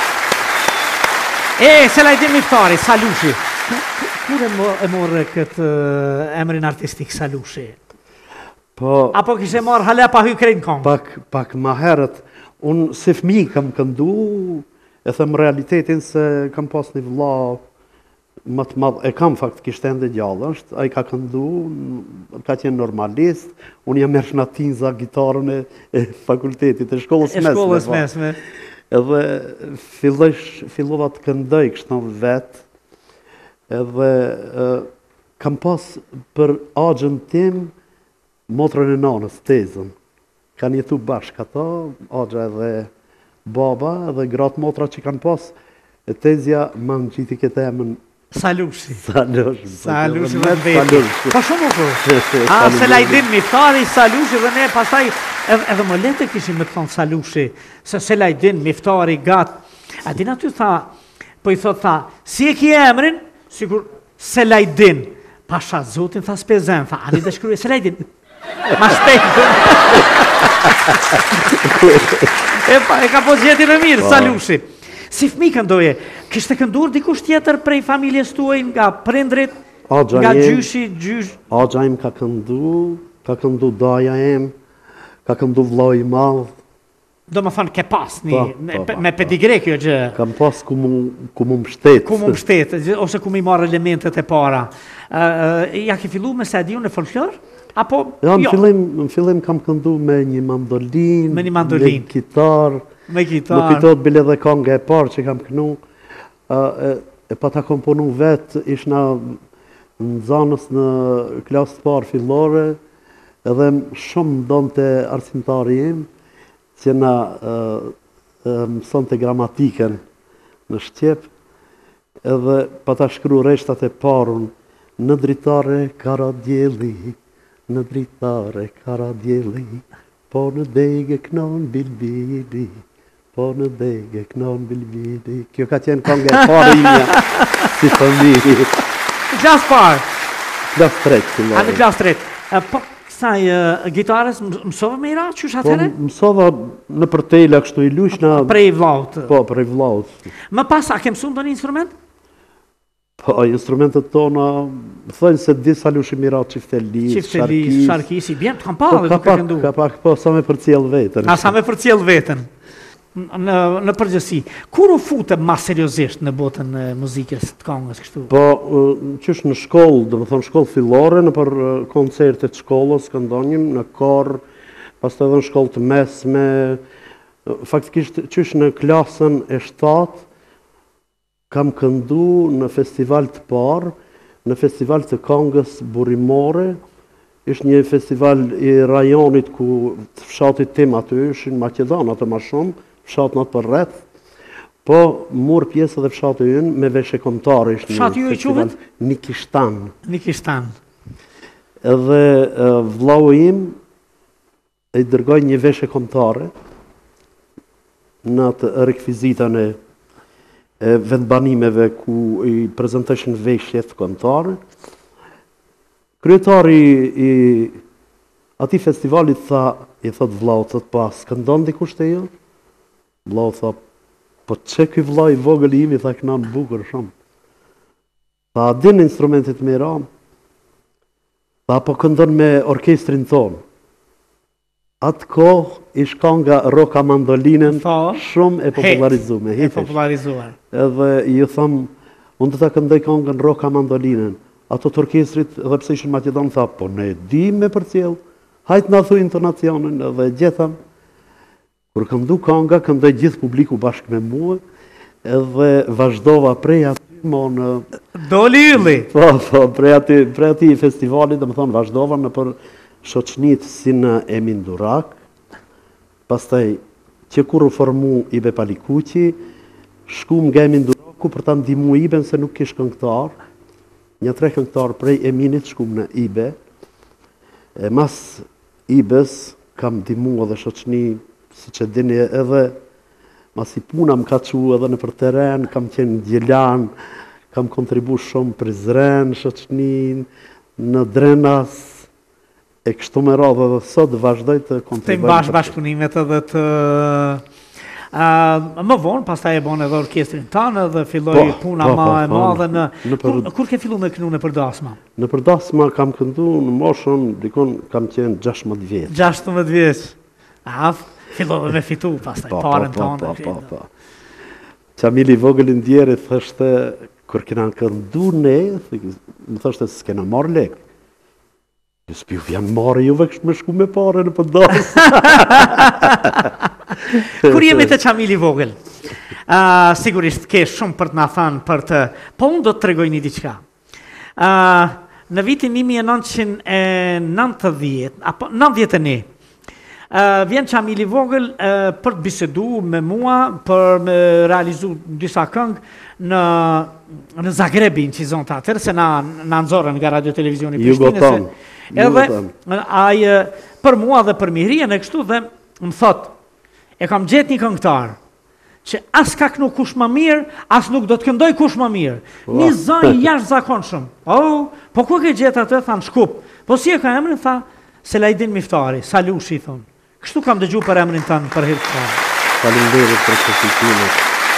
E, Selajdin Miftari, Salushi. Kur e, mo, e morë këtë uh, emrin artistik Salushi? Po, Apo kishe marë hale pa hy krejnë këngë? pak, pak ma herët, unë si fmi kam këndu, e them realitetin se kam pas një vlla më të madh, e kam faktikisht ende gjallë është, ai ka këndu, ka qenë normalist, unë jam mershnatin za gitarën e, e fakultetit, e shkollës E mesme. shkollës po. mesme. Edhe fillosh, fillova të këndoj kështu vetë, edhe e, kam pas për axhën tim motrën e nanës, tezën. Kanë jetu bashkë ato, axha edhe baba, edhe gratë motra që kanë pas, e tezja më në gjiti këtë emën Salushi. Salushi. Salushi me dhe vetë. Salushi. Po shumë u kërë. A, Selajdin Miftari, Salushi dhe ne pastaj, edhe, edhe më letë kishim me të thonë Salushi, se Selajdin Miftari gatë. A din aty tha, po i thot tha, si e ki emrin, sigur Selajdin. Pasha zotin tha spezen, tha, ani dhe shkryje Selajdin. Ma shpejt. e, pa, e ka po gjeti me mirë, Salushi. Si fmi këndoje, kishte këndur dikush tjetër prej familjes tuaj, nga prindrit, Axha nga jem- gjyshi, gjysh... Axha im ka këndu, ka këndu daja em, ka këndu vllai i madh, Do më thënë ke pas një, Po, me, po, po, me pedigre kjo gjë, kam pas ku mu, ku mu mbështet. ku më mbështet, ose ku më i marrë elementet e para. Uh, ja ke fillu me Sadiu në folklor? Apo Ja, në jo, fillim, në fillim kam këndu me një mandolin, Me një mandolin. me kitar, me më gitar? kujtohet bile dhe kënga e parë që kam kënu, uh, e, e pa ta komponu vetë, ishna në zanës në klasë të parë fillore, edhe shumë më donë të arsimtari im, që na uh, uh, mëson të gramatikën në Shqip, edhe pa ta shkru reshtat e parun, në dritare kara djeli, në dritare kara djeli, po në degë knon bilbili, po në degë knon bilbili. Kjo ka qenë kënga e parë imja, si fëmijë. Gjas parë, Klas tretë, a në fillore. gjas tretë. Uh, po kësaj uh, gitarës më- mësove me i ra, qysh Po atëre? mësova në përtela kështu i lushna, Prej vllaut. po prej vllaut. Më pas, a ke mësu ndonjë instrument? Po instrumentet tona, thënë se di Salushi Mira, çiftelis, Qifteli, sharkis. sharkisi, bjem të kam Po, pa dhe ka duke pak, këndu. ka pak, po sa me përcjell vetën. A sa me përcjell veten. Në, në përgjësi. Kur u fute ma seriozisht në botën e muzikës të këngës kështu? Po, ë, qysh në shkollë, do të thonë shkollë fillore, në për ë, koncertet shkollës, këndonjim, në korë, pas të edhe në shkollë të mesme, ë, faktikisht qysh në klasën e shtatë, kam këndu në festival të parë, në festival të këngës burimore, ishtë një festival i rajonit ku të fshatit tim aty, ishin Maqedon atë ma shumë, fshat natë për rreth, po mur pjesë edhe fshati ynë me veshe kombëtare ishte një Fshati ju i festival. quhet? Nikishtan. Nikishtan. Edhe e, vllau im i dërgoj një veshe kombëtare në atë rekvizitën e, e vendbanimeve ku i prezentëshin veshjet kombëtare. Kryetari i ati festivalit tha, i thot vlau, thot pa, s'këndon dikush të jo? Vlau tha, po që ky vlau i vogël imi, tha këna në bukur shumë. Tha, a din instrumentit me ram? Tha, po këndon me orkestrin tonë. Atë kohë i shka nga roka mandolinen shumë e popularizume. E popularizuar. Edhe ju thëmë, unë të ta këndoj këngën roka mandolinen. Ato të orkestrit, edhe pse ishën Macedon, tha, po ne di me për cjellë, hajtë në thuj intonacionin edhe gjithëm. Kër këndu kënga, këndoj gjithë publiku bashkë me muë, edhe vazhdova prej aty mo në... Doli ylli! Po, po, prej aty, prej aty festivalit, dhe më thonë, vazhdova në për shoqnit si në Emin Durak, pastaj që kur u formu Ibe Palikuqi, shkum nga Emin Duraku për ta ndihmu Iben se nuk kish këngëtar, një tre këngëtar prej Eminit shkum në Ibe, e mas Ibes kam ndihmu edhe shoqni, si që dini edhe, mas i puna më ka qu edhe në për teren, kam qenë Gjelan, kam kontribu shumë për Zren, shoqnin, në Drenas, e kështu me radhë dhe sot vazhdoj të kontribuar. Të imbash bashkëpunimet edhe të... Më vonë, pastaj e bon edhe orkestrin tanë dhe filloj puna ma e madhe në... Kur ke fillu me kënu në Përdasma? Në Përdasma kam këndu në moshën, dikon kam qenë gjashtëmbëdhjetë vjeç. gjashtëmbëdhjetë vjeç. A, fillove me fitu pastaj, parën tanë. Po, po, po. Qamili Vogelin djeri thështë, kër kena këndu ne, më thështë se s'kena marrë lekë. Kësë pju vjanë marë juve kështë me shku me pare në Përdasë. Kur jemi të Qamili Vogël, sigurisht ke shumë për të na thënë për të... Po unë do të tregoj një diçka. Në vitin një mijë e nëntëqind e nëntëdhjetë, apo nëntëdhjetë e një, vjen Qamili Vogël për të bisedu me mua, për me realizu disa këngë në Zagrebin që zonë të atërë, se na nëndzorën nga Radio Televizioni Prishtinës. Edhe aj për mua dhe për mirien e kështu dhe më thot, e kam gjetë një këngëtar që as ka kënu kush më mirë, as nuk do të këndoj kush më mirë. Një zëj jashtë zakonshëm. Oh, po ku ke gjetë atë, thanë Shkup. Po si e ka emrin, tha, Selajdin Miftari, Salushi, thonë. Kështu kam dëgju për emrin tanë për hirtë të Faleminderit për kësitimit.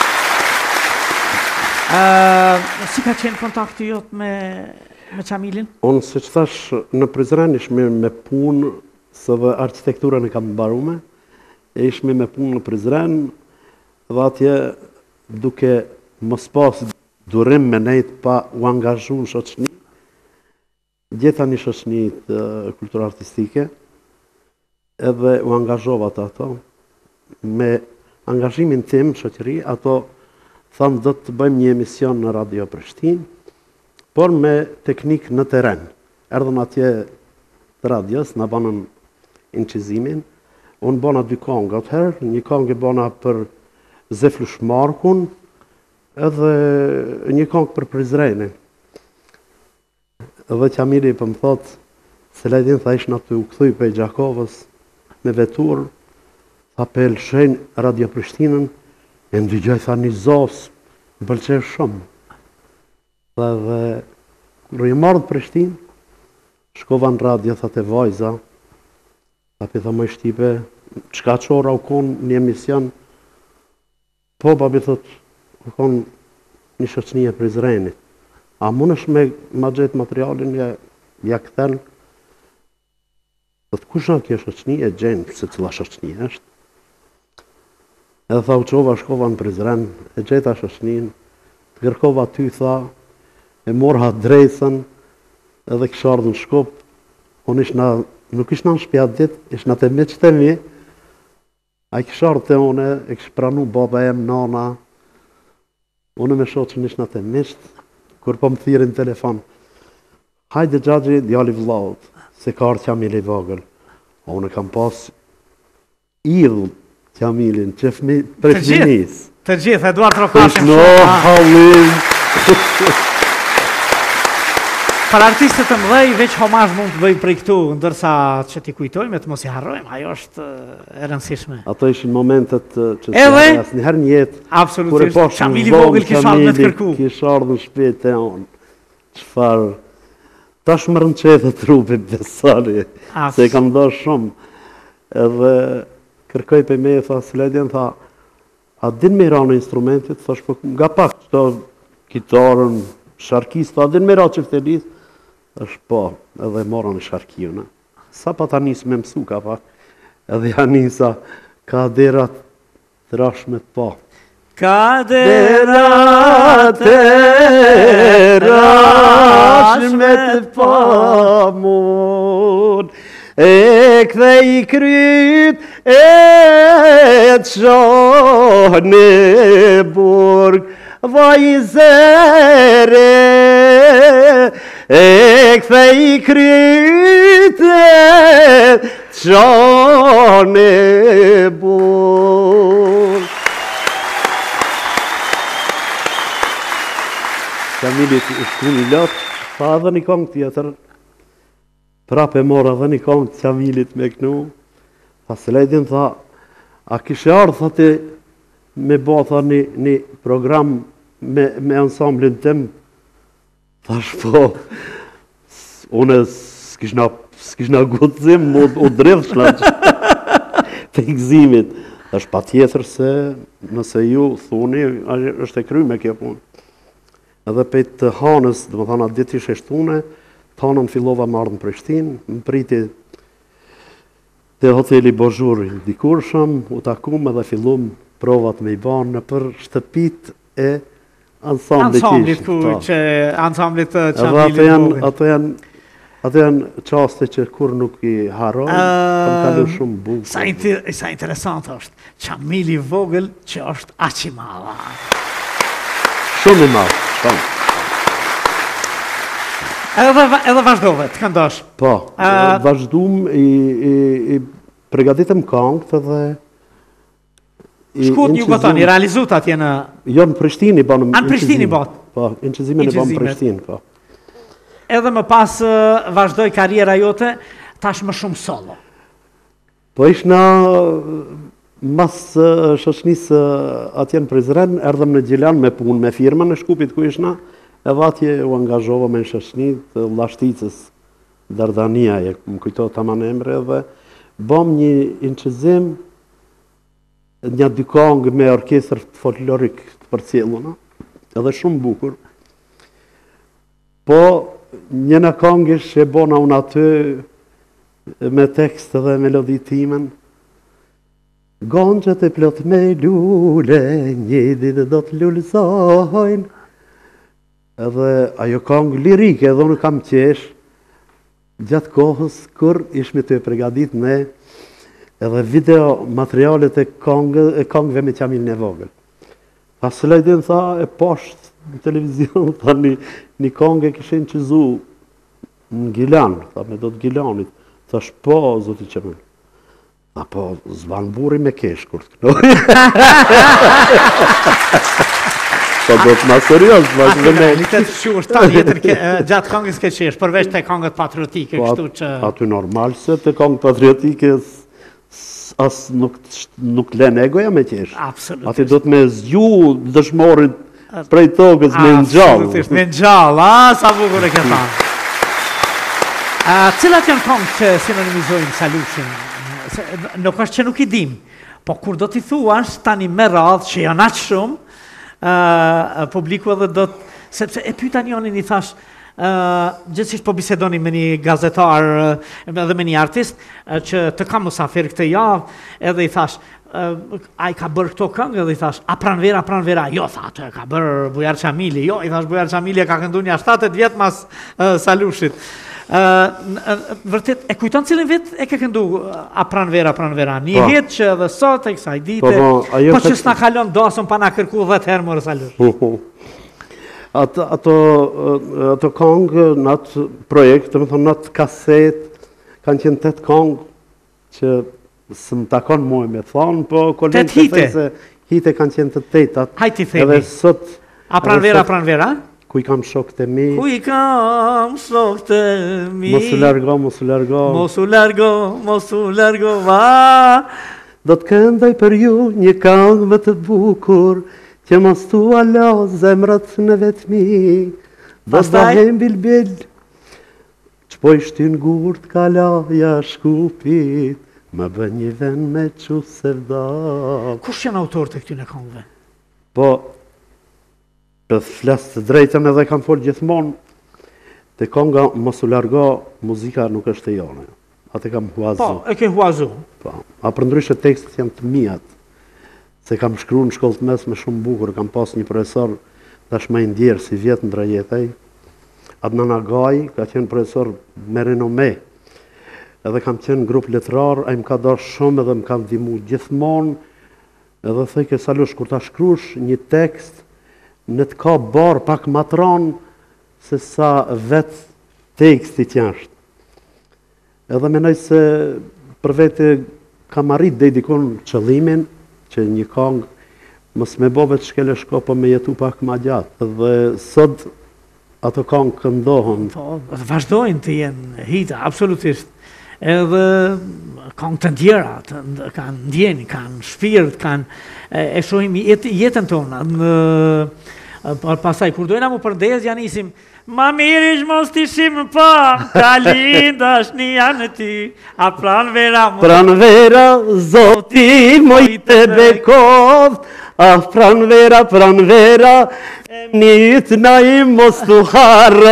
Si ka qenë kontakti jot me... me Qamilin? Unë, se që thash, në Prizren ishme me punë, së dhe arkitekturën e kam barume, e ishme me punë në Prizren, dhe atje duke mos pas durim me nejt pa u angazhu në shoqni, gjeta një shoqni të kulturë artistike, edhe u angazhova të ato, me angazhimin tim, shoqëri, ato thamë do të bëjmë një emision në Radio Prishtinë, por me teknik në teren. Erdhëm atje të radios, në banën inqizimin, unë bona dy kongë atëherë, një kongë e bona për Zeflush Markun, edhe një kongë për Prizrenin. Edhe Qamili për më thotë, Selajdin tha ishë në të u këthuj për Gjakovës me vetur, tha për elshenjë Radio Prishtinën, e ndygjoj tha një zosë, më pëlqej shumë. Dhe kërë i marrë të Prishtinë, shkova në radio, tha të vajza, tha për tha më shtipe, qka qora u konë një emision, po babi thot, u konë një shoqni e Prizrenit. A mund është me ma gjetë materialin, ja, ja këthen, thot, kush në kjo shoqni e gjenë, se cila shoqni është. Edhe tha u qova, shkova në Prizren, e gjeta shoqnin, të kërkova ty, tha, e morha drejtën, edhe kështë ardhë në Shkup, unë ishë na, nuk ishë na në shpja ditë, ishë na të miqë të mi, a i kështë ardhë të une, e kështë pranu baba em, nana, unë me shoqë që ishë na të miqë, kur po më thirin telefon, hajde Gjagji, djali vllaut, se ka ardhë Qamili Vogël, a unë kam pas idhë Qamilin, që fmi, për fëminis. Të gjithë, Eduard Rokashin. No, halim. Për artistët të mëdhej, veç homazh mund të bëj prej këtu, ndërsa që t'i kujtojme, të mos i harrojmë, ajo është e rëndësishme. Ato ishin momentet që Edhe, asë njëherë një jetë, absolutisht, Qamili Vogël kisha ardhë me të kërku. Kisha ardhë në shpejt e onë, qëfar tash më rënqetë trupi besari, se kam do shumë. Edhe kërkoj për me, tha, Sledjen, tha, a din me ra në instrumentit? Thash, po nga pak, qëto kitarën, sharkis, tha, a din me ra qiftelis? Thash, po, edhe mora në sharkijuna. Sa pa ta nisë me mësu ka pak, edhe ja nisa, ka derat të rashme po. Ka derat të rashme të pamon, e kthe i kryt e qone burg, vaj zere, e kthe i kryt e qone burg. Qamilit u shku një lot, tha edhe një kong tjetër, prap e mora edhe një kong të Qamilit me kënu, tha Sledjen, tha, a kishe ardhë, tha ti, me bo, tha, një, një program me, me ansamblin tem, thash po, une s'kishna, s'kishna gudzim, u, u drevshla të gzimit, thash pa tjetër se, nëse ju thuni, është e kry me kjo punë. Edhe pe të hanës, dhe më thana, ditë ishe shtune, të hanën fillova marrë në Prishtinë, më priti të hoteli Bozhuri dikurshëm, u takum edhe fillum provat me i banë në për shtëpit e ansamblit ishë. Ansamblit ku që ansamblit të Qamilit Vogël. Ato janë Ato janë qaste që kur nuk i haroj, kam kalu shumë bukë. Sa, inter, sa interesant është, Qamili Vogël që është aq i madh. Shumë i madh, shumë. Edhe, edhe vazhdove, të këndosh. Po, uh, vazhdum i, i, i pregaditëm kangët edhe... Shkurt një goton, i realizut atje në... Jo, në Prishtinë i banë... Në Prishtinë i banë? Po, inqizimin i banë në Prishtinë, po. Edhe më pas uh, vazhdoj karriera jote, tash më shumë solo. Po ishna... Mas uh, shoqnisë uh, atje në Prizren, erdhëm në Gjilan me punë me firmën në Shkupit ku ishna, edhe atje u angazhova me në shoqnit të Lashticës Dardania, e më kujto të aman emre, dhe bom një inqizim, një dy kongë me orkestër folklorik të përcjelluna, edhe shumë bukur. Po, një në kongësh e bona unë aty me tekst dhe melodi timen, Gonxhat e plot me lule, një ditë do të lulëzojnë. Edhe ajo kongë lirike, edhe unë kam qesh, gjatë kohës, kur ishme të e pregadit ne, edhe video materialet e kongëve kongë me Qamilin e Vogël. Tha Sledjen, tha, e poshtë në televizion, tha një, një kongë e kishen qëzu në Gilan, tha me do të Gilanit, tha shpo, zoti Qamil. Tha po, zban buri me kesh, kur të kënoj. Po do të ma serios, ma të vënej. Realitet shur, ta jetër gjatë kongës ke qesh, përveç të kongët patriotike, kështu që... Aty normal, se të kongët patriotike as nuk len egoja me qesh. Absolutisht. Aty do të me zgju dëshmorit prej tokës me në gjallë. Absolutisht, me në gjallë, a, sa bukur e këta. Cilat janë kongë që sinonimizojnë Salushin? Nuk është që nuk i dim, po kur do t'i thuash tani me radhë që janë aqë shumë, uh, publiku edhe do të, sepse e pyta njonin i thash, uh, gjithësisht po bisedoni me një gazetar uh, edhe me një artist, uh, që të kam musafir këtë javë, edhe i thash, uh, a i ka bërë këto këngë, edhe i thash, a pranvera, pranvera, jo, tha, të ka bërë Bujar Qamili, jo, i thash, Bujar Qamili e ka këndu një shtatet vjetë mas uh, Salushit. Uh, vërtet, e kujton cilin vit e ke këndu a pranvera, pranvera, një hit që dhe sot e kësaj dite, po, po, po që s'na kalon dosën pa na kërku dhjetë herë mërë Salush. Ato, ato, ato kongë në atë projekt, të më thonë në atë kaset, kanë qenë tëtë kongë që së më takon muaj me thonë, po kolegë të thej se hite kanë qenë të tëtat. Hajti themi. Edhe sot... A pranvera, pranvera? Ku i kam shokët e mi. Ku i kam shokët e mi. Mosu largo, mosu largo. Mosu largo, mosu largo, va. Do të këndoj për ju një këngë më të bukur, që mos tua la zemrat në vetëmi. Do të hem bilbil, që po ishtin gurt kalaja shkupit, më bën një vend me që se vda. Kush janë autorët e këtyre këngëve? Po, për flasë të drejtën edhe kam folë gjithmonë, të konga mos u largo, muzika nuk është e jone. Atë kam huazu. Po, e ke huazu. Po, a për ndryshe tekstet janë të mijat, se kam shkru në shkollë të mes me shumë bukur, kam pas një profesor tash më i ndjerë si vjetë ndra jetaj, Adnan Agaj, ka qenë profesor me renome, edhe kam qenë në grup letrar, a i më ka dash shumë edhe më ka ndihmu gjithmonë, edhe thej ke Salush, kur ta shkrush një tekst, në të ka barë pak matron, se sa vetë teksti qashtë. Edhe menoj se për vete kam arrit dhe i dikon qëllimin, që një kongë mos me bobe të shkele shko, po me jetu pak ma gjatë. Dhe sot ato kongë këndohën. Po, vazhdojnë të jenë hita, absolutisht. Edhe kongë të ndjera, të, kanë ndjeni, kanë shpirt, kanë e shohim jet, jetën tonë. Në, pasaj, kur dojna mu përdez, janë isim, ma mirish mos t'ishim pa, ka lindash një janë ty, a pran vera mu... Pran vera, zoti, moj të bekov, a pran vera, pran vera, një jëtë na i mos t'u harro.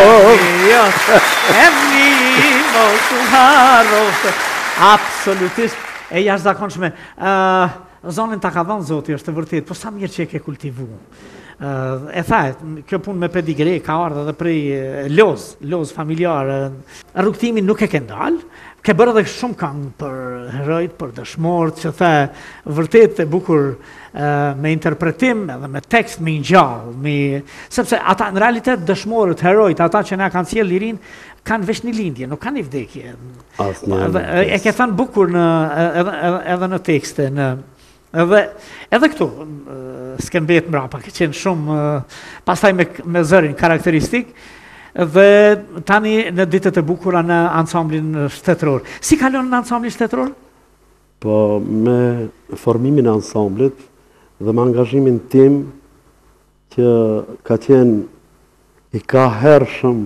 E një mos t'u harro. Absolutisht, e jashtë zakonshme. Zonën ta ka dhënë zoti, është të vërtet, po sa mirë që e ke kultivu. Uh, e tha, kjo punë me pedigre ka ardhur edhe prej uh, loz, loz familjar. Uh, rrugtimin nuk e ke ndal, ke bërë edhe shumë këngë për herojt, për dëshmorët, që tha, vërtet e bukur uh, me interpretim edhe me tekst me ngjall, me sepse ata në realitet dëshmorët, herojt, ata që na kanë sjellë lirin, kanë veç një lindje, nuk kanë një vdekje. Asnjë. E ke thënë bukur në edhe, edhe, edhe në tekste, në Edhe, edhe këtu, s'kem bet mrapa, ke qenë shumë, pastaj me, me zërin karakteristik, dhe tani në ditët e bukura në ansamblin shtetëror. Si kalon në ansamblin shtetëror? Po, me formimin e ansamblit dhe me angazhimin tim, që ka qenë i ka hershëm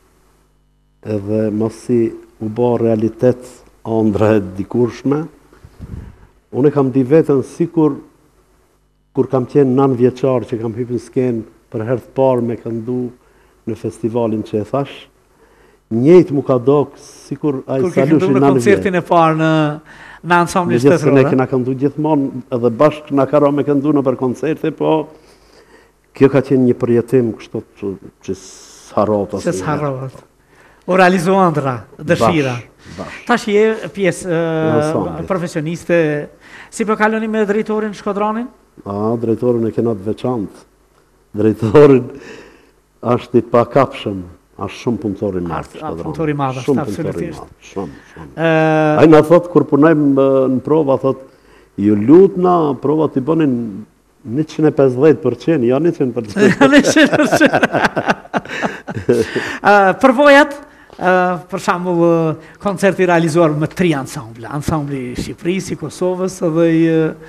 edhe mos si u bo realitet ëndra e dikurshme, unë kam di vetën sikur kur kam qenë nën vjeçar që kam hyrë në skenë për herë të parë me këndu në festivalin që e thash, njëjtë mu ka dok sikur ai Salushi nën vjetë. Kur ke këndu në koncertin e parë në në ansamblin shtetëror. Ne kena këndu gjithmonë edhe bashkë na ka rënë me këndu në për koncerte, po kjo ka qenë një përjetim kështu që s'harrohet asnjëherë. S'harrohet. U realizu ëndra, dëshira. Tash je pjesë uh, profesioniste, si po kaloni me drejtorin Shkodranin? A, drejtorin e kena të veçantë. Drejtorin është i pakapshëm, është shumë punëtor i madh Shkodrani. Punëtor i madh, shumë absolutisht. Shumë, shumë. Uh, Ai na thot kur punojmë në prova, thot, ju lutna, prova t'i bënin njëqind e pesëdhjetë përqind, jo njëqind përqind. njëqind përqind. uh, Përvojat, Uh, për shembull uh, koncerti realizuar me tri ansamble, ansambli i Shqipërisë, i Kosovës dhe i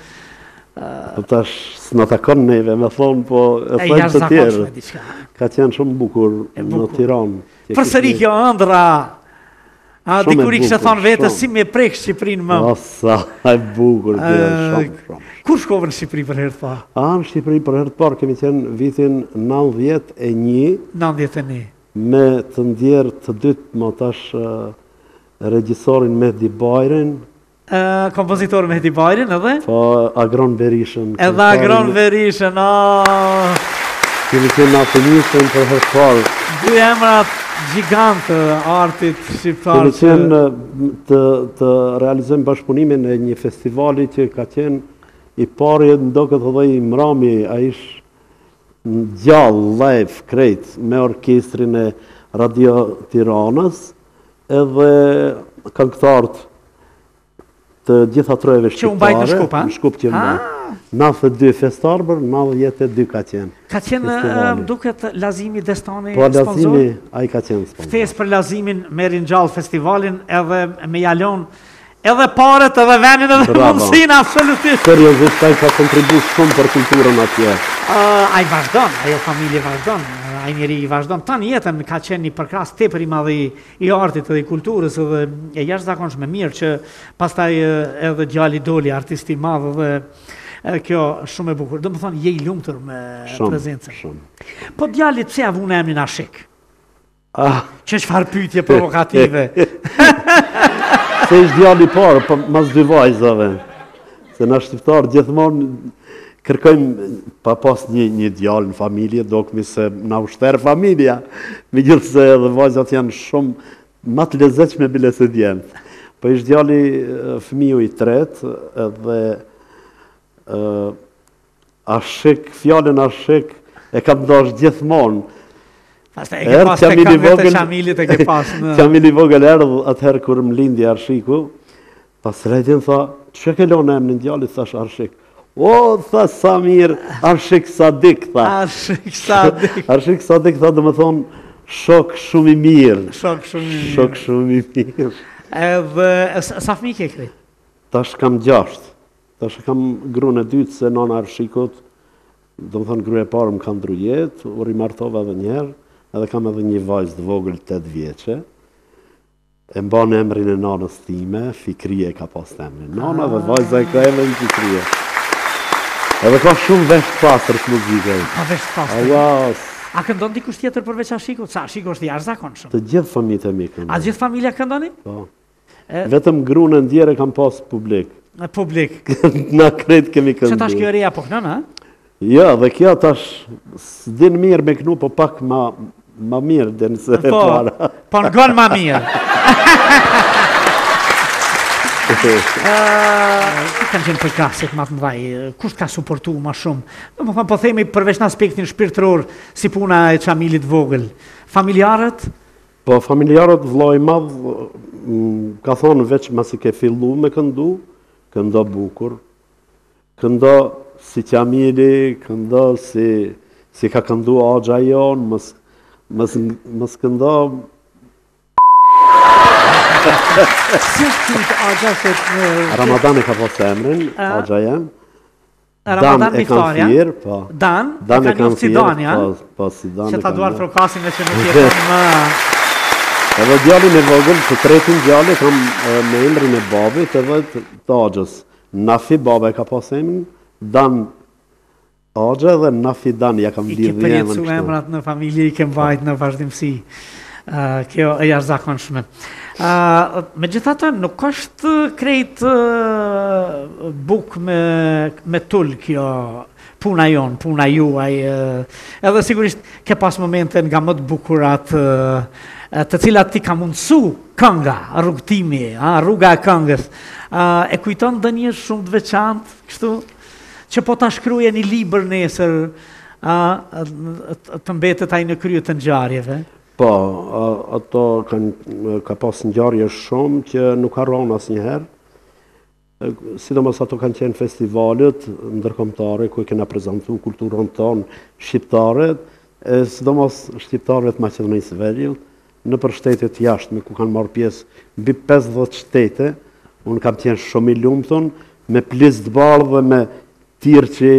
Po tash s'na takon neve me thonë, po e thojmë të tjerë. Ka qenë shumë bukur në Tiranë. Përsëri kjo ëndra, a dikur i kishte thonë vetes si me prek Shqipërinë më. O sa e bukur kjo, shumë shumë. Kur shkove në Shqipëri për herë të parë? A në Shqipëri për herë të parë kemi qenë vitin nëntëdhjetë e një. nëntëdhjetë e një. Me të ndjerë të dytë më tash uh, regjisorin Mehdi Bajrin. Uh, kompozitor Mehdi Bajrin edhe? Po, Agron Berishën. Edhe Agron Berishën, oh! Kemi qenë atë njësën për herë parë. Dy emrat gjigantë artit shqiptar. Kemi qenë të, të realizojmë bashkëpunimin e një festivali që ka qenë i pari ndo këtë dhe i Mrami, a ish gjallë, live, krejt, me orkestrin e Radio Tiranës, edhe këngëtarët të gjitha trojeve shqiptare. Që unë bajtë në Shkup, a? Në Shkup që më nëntëdhjetë e dy festarbër, nëntëdhjetë e dy ka qenë. Ka qenë, më duket, Lazimi Destani sponsor? Po, Lazimi, a i ka qenë sponsor. Ftesë për Lazimin merin gjallë festivalin, edhe me jalon edhe paret, edhe venin, edhe mundësin, absolutisht. Seriozisht, ai ka kontribu shumë për kulturën atje. Uh, ai vazhdon, ajo familje vazhdon. ai njeri i vazhdon. Tani jetën ka qenë një përkras tepër i madh i artit dhe i kulturës dhe e jashtëzakonshme mirë që pastaj edhe djali doli artist i madh dhe kjo shumë e bukur. Do më thonë je i lumtur me prezencën. Shumë. Po djali pse avun emrin Ashik? Ah, Që çfarë pyetje provokative? se ishtë djali parë, po mas dy vajzave. Se na shqiptarë gjithmonë kërkojmë pa pas një, një djalë në familje, dokmi se na ushterë familja, me gjithë se edhe vajzat janë shumë ma të lezetshme bile se djemët. Po ishtë djali fëmiu i tretë, edhe uh, Ashik, fjallën Ashik, e kam dash gjithmonë. Pastaj e ke pas të kamet e qamilit e ke pas në... Qamili vogël erdhë atëherë kur më lindi Arshiku, pas rejtin tha, që ke lonë emrin djalit, thash Arshik. O, tha Samir, Arshik Sadik, tha. Arshik Sadik. Arshik Sadik, tha, dhe më thonë, shok shumë i mirë. Shok shumë i mirë. Shok shumë i mirë. Edhe, sa fëmijë ke kri? Tash kam gjashtë. Tash kam gruën e dytë se nona Arshikut, dhe më thonë, gruaja e parë më ka ndru jetë, u rimartova edhe njerë, edhe kam edhe një vajzë të vogël tetë vjeçe. E mban emrin e nanës time, Fikrie ka pas emrin. Nana dhe vajza e ka emrin Fikrie. Edhe ka shumë vesh të pastër të muzike. Ka vesh të pastër. Allah. A këndon dikush tjetër përveç Ashikut? Sa Ashiku është i jashtëzakonshëm. Të gjithë familjet e mi këndon. A gjithë familja këndoni? Po. Vetëm gruën e ndjerë kam pas publik. Publik. Na kret kemi këndu. Që tash kjo reja po kënon, a? Ja, dhe kjo tash s'din mirë me kënu, po pak ma ma mirë dhe nëse e para. Po n'gon ma mirë. Këtë kanë qenë përkrasit ma të mdhaj, kusht ka suportu ma shumë? Do më thonë, po themi përveç në aspektin shpirtëror, si puna e qamilit vogël. Familjarët? Po, familjarët vllai madh, ka thonë veç masi ke fillu me këndu, këndo bukur, këndo si qamili, këndo si, si ka këndu agja jonë, mës, mës, mës këndo... Si është këtë agja se... Ramadan e ka pas emrin, agja jem. Ramadan Miftarja? Po. Dan? Dan e kanë si Danja? Po, po, si Dan e që ta kanë duar thirr. prokasin e që nuk jetën më... Edhe djalin e vogël, të tretin djali kam me emrin e babit edhe të agjës. Nafi baba e ka pas emrin, Dan agja dhe Nafi Dan ja kam I ke lidhë emrin përjetësu emrat në familje, i ke mbajt në vazhdimësi. Uh, kjo e jashtëzakonshme. Uh, me gjithatë, nuk është krejt uh, buk me, me tull kjo puna jonë, puna juaj. Uh, edhe sigurisht ke pas momente nga më të bukurat uh, të cilat ti ka mundësu kënga, rrugtimi, uh, rruga e këngës. Uh, e kujton dhe një shumë të veçantë, kështu, që po ta shkruje një libër nesër, uh, të mbetet ai në krye të ngjarjeve. Po, ato kanë, ka pas ngjarje shumë që nuk harron asnjëherë. Sidomos ato kanë qenë festivalet ndërkombëtare ku e kena prezantuar kulturën tonë shqiptare, e sidomos shqiptarët Maqedonisë së Veriut, në për shtetet jashtme ku kanë marrë pjesë mbi pesëdhjetë shtete. Unë kam qenë shumë i lumtur me plis të bardhë dhe me Tirçi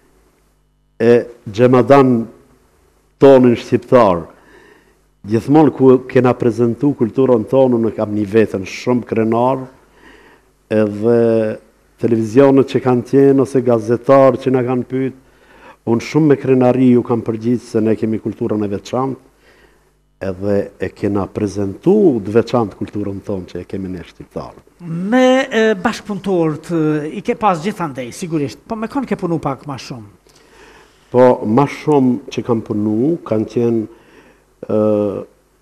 e Xhamadan tonin shqiptar. Gjithmonë ku kena prezentu kulturën tonë, në kam një vetën shumë krenar, edhe televizionet që kanë qenë, ose gazetarë që na kanë pyet, unë shumë me krenari ju kam përgjigjë se ne kemi kulturën e veçantë, edhe e kena prezentu të veçantë kulturën tonë që e kemi ne shqiptarë. Me e, bashkëpunëtorët, i ke pas gjithandej, sigurisht, po me kon ke punu pak ma shumë? Po, ma shumë që kam punu, kanë qenë Uh,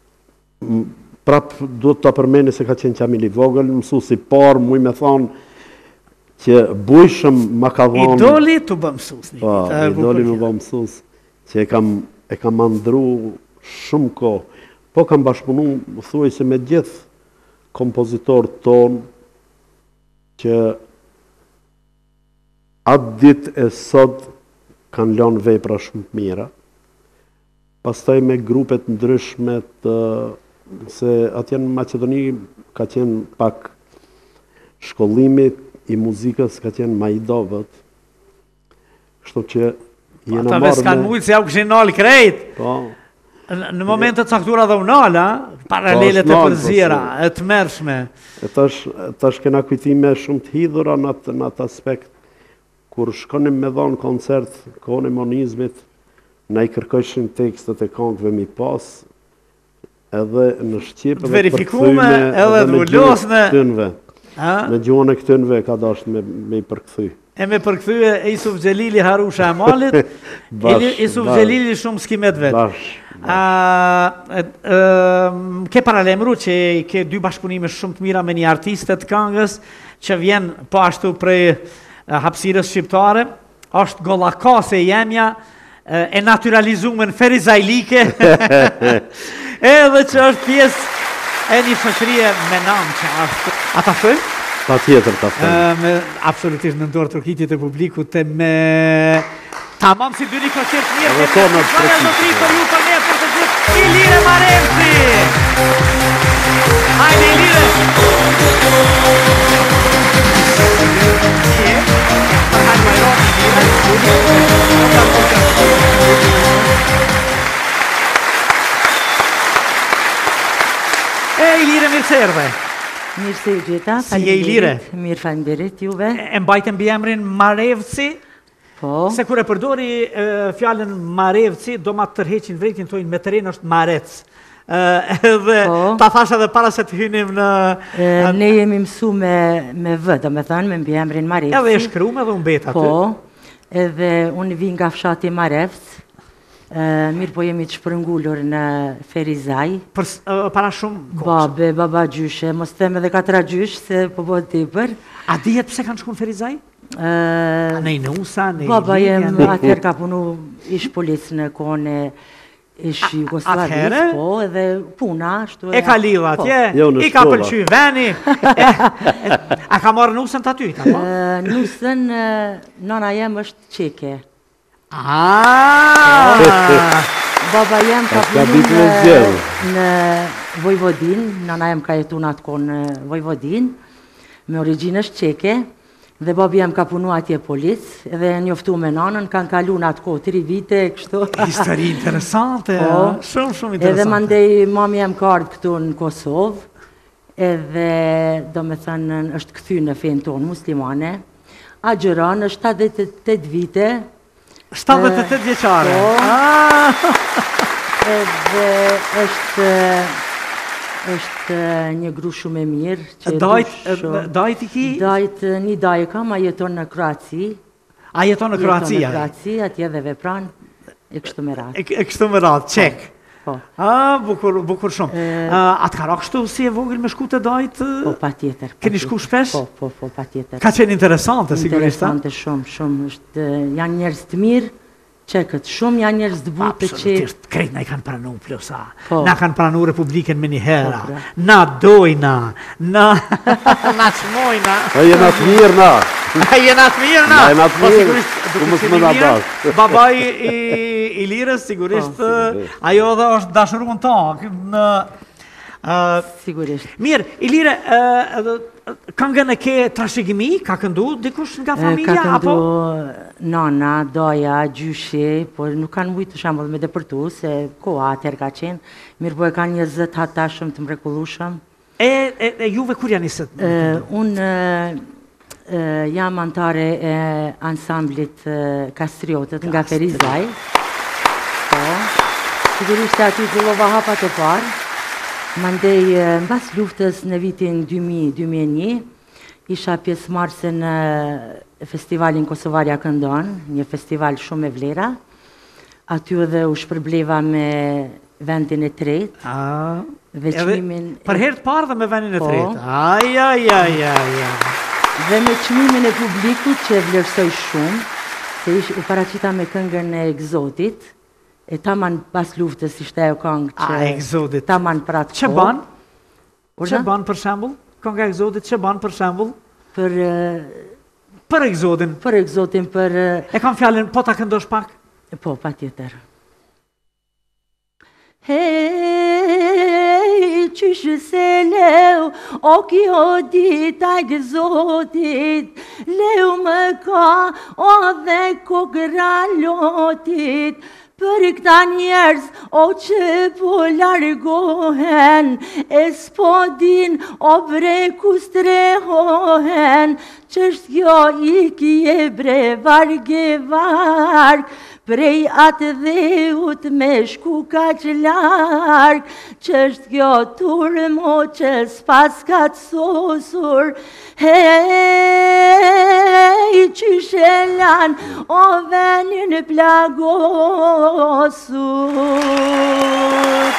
prap duhet të përmeni se ka qenë Qamili vogël, mësuesi parë, muj me thonë që bujshëm ma ka dhonë... Idoli të bë mësus. Po, idoli më bë mësus, që e kam, e kam andru shumë ko. Po kam bashkëpunu, thuaj se me gjithë kompozitorët tonë, që atë ditë e sot kanë lënë vepra shumë të mira. Pastaj me grupet ndryshme të, se atje në Maqedoni ka qenë pak shkollimit i muzikës, ka qenë ma i dovët. Kështu që jena marrë me... Ata s'kanë mujtë se ja u këshin nalë krejt. Po, Në momentet caktura dhe unala, paralelet e përzira, e të mërshme. E tash kena kujtime shumë të hidhura në atë aspekt. Kur shkonim me dhonë koncert, kohën e monizmit, na i kërkojshin tekstet e këngëve mi pas, edhe në Shqip, edhe verifikume, edhe të vullosme. Në gjuhën e këtynve ka dasht me i përkthy. E me përkthy e Isuf Gjelili Harusha e Malit, Isuf Gjelili shumë skimet vetë. Ke paralemru që ke dy bashkëpunime shumë të mira me një artistet këngës, që vjen po ashtu prej hapësirës shqiptare, është Gollakase e jemja, e naturalizume në Ferizajlike, edhe që është pjesë e një shoqërie me namë që është. A ta shojmë? Pa tjetër, ta shojmë. Absolutisht në ndorë trokitjet e publikut e me... Ta mamë si dy një koncert mirë, dhe të mirë, të mirë, të mirë, për ju, për me, për të gjithë, Ilire Marevci! Hajde, Ilire! E, Ilire, mirë se erdhe. Mirë se u gjeta. Si je, Ilire? Mirë falenderit juve. E mbajtën mbi emrin Marevci? Po. Se kur e përdori fjallën Marevci, do ma të tërheqin vretin tojnë me teren është Marec. Edhe ta thasha dhe para se të hynim në... Ne jemi mësu me vë, do me thënë, me mbi emrin Marevci. Edhe e shkrum edhe unë bet aty. Po, edhe unë vi nga fshati Marevc, mirë po jemi të shpërngullur në Ferizaj. Para shumë kohë? Babe, baba gjyshe, mos them edhe katra gjysh, se po po t'i për. A dihet pëse kanë shku në Ferizaj? Në i nusa, në i baba jem, atëherë ka punu ish polic në kone ish Jugoslavis, po, edhe puna, shtu e... E ka lidha atje, i ka pëlqy veni, a ka marrë nusën të aty, ta po? Nusën, nana jem është qeke. Baba jem ka punu në Vojvodin, nana jem ka jetu në atë konë në Vojvodin, me origjinë është qeke, dhe babi jem ka punu atje polic, edhe njoftu me nanën, kanë kalu në atë kohë, tri vite, kështu. Histori interesante, shumë, shumë interesante. Edhe mandej, mami jem ka ardhë këtu në Kosovë, edhe, do me thënë, është këthy në fejnë tonë muslimane, a gjëran, është shtatëdhjetë e tetë vite. shtatëdhjetë e tetë vjeqare. Edhe, është... është një gru shumë e mirë. Dajt i ki? Dajt një dajë kam, a jeton në Kroaci. A jeton në Kroaci? Jeton në Kroaci, atje dhe vepran, e kështu me ratë. E kështu me ratë, qek. Po. A, bukur shumë. Atë ka rakështu si e vogël me shku të dajt? Po, pa tjetër. Keni shku shpesh? Po, po, po, pa tjetër. Ka qenë interesante, sigurisht? Interesante shumë, shumë. Janë njerëz të mirë, qekët shumë, janë njerëz të butë që... Absolutisht, krejt na i kanë pranu plusa. Na kanë pranu Republikën me një hera. Na dojna, na... Na qmojna. Na jena të mirë na. Na jena të mirë na. Na jena të mirë, ku më së më nga bashkë. Babaj i Lirës, sigurisht, ajo dhe është dashurun ta. Sigurisht. Mirë, i Lire, këngën e ke trashëgimi, ka këndu dikush nga familja? Ka këndu nana, doja, gjyshi, po nuk kanë mujtë shambull me depërtu, se koha atër ka qenë, mirë po e kanë një zët hatashëm të mrekullushëm. E juve kur janë njësët? Unë jam antare e ansamblit Kastriotët nga Ferizaj. Po, sigurisht e aty fillova hapat e parë. Mandej, në bas luftës në vitin dy mijë e një, isha pjesëmarrëse në festivalin Kosovarja Këndon, një festival shumë e vlera. Aty edhe u shpërbleva me vendin e tretë. Për herë të parë dhe me vendin e tretë? Aj, aj, aj, aj. Dhe me çmimin e publikut që e vlerësoj shumë, se u paraqita me këngën e Egzotit, e taman pas luftës ishte ajo këngë që... A, Egzotit. Taman për atë kohë. Që ban? Që ban për shembull? Kënga Egzotit, që ban për shembull? Për... Për Egzotin? Për Egzotin, për... E kam fjallin, po ta këndosh pak? Po, pa tjetër. Hej, qyshë se leu, o kjo dita Egzotit, leu më ka, o dhe kokra lotit, Për këta njerëz, o që po largohen, e s'po din, o bre ku strehohen, qësht kjo i kje bre varge varg, prej atë dheut me shku ka që larg, qësht kjo turmo që s'pas ka të sosur, hej, qyshelan, o venin plagosur.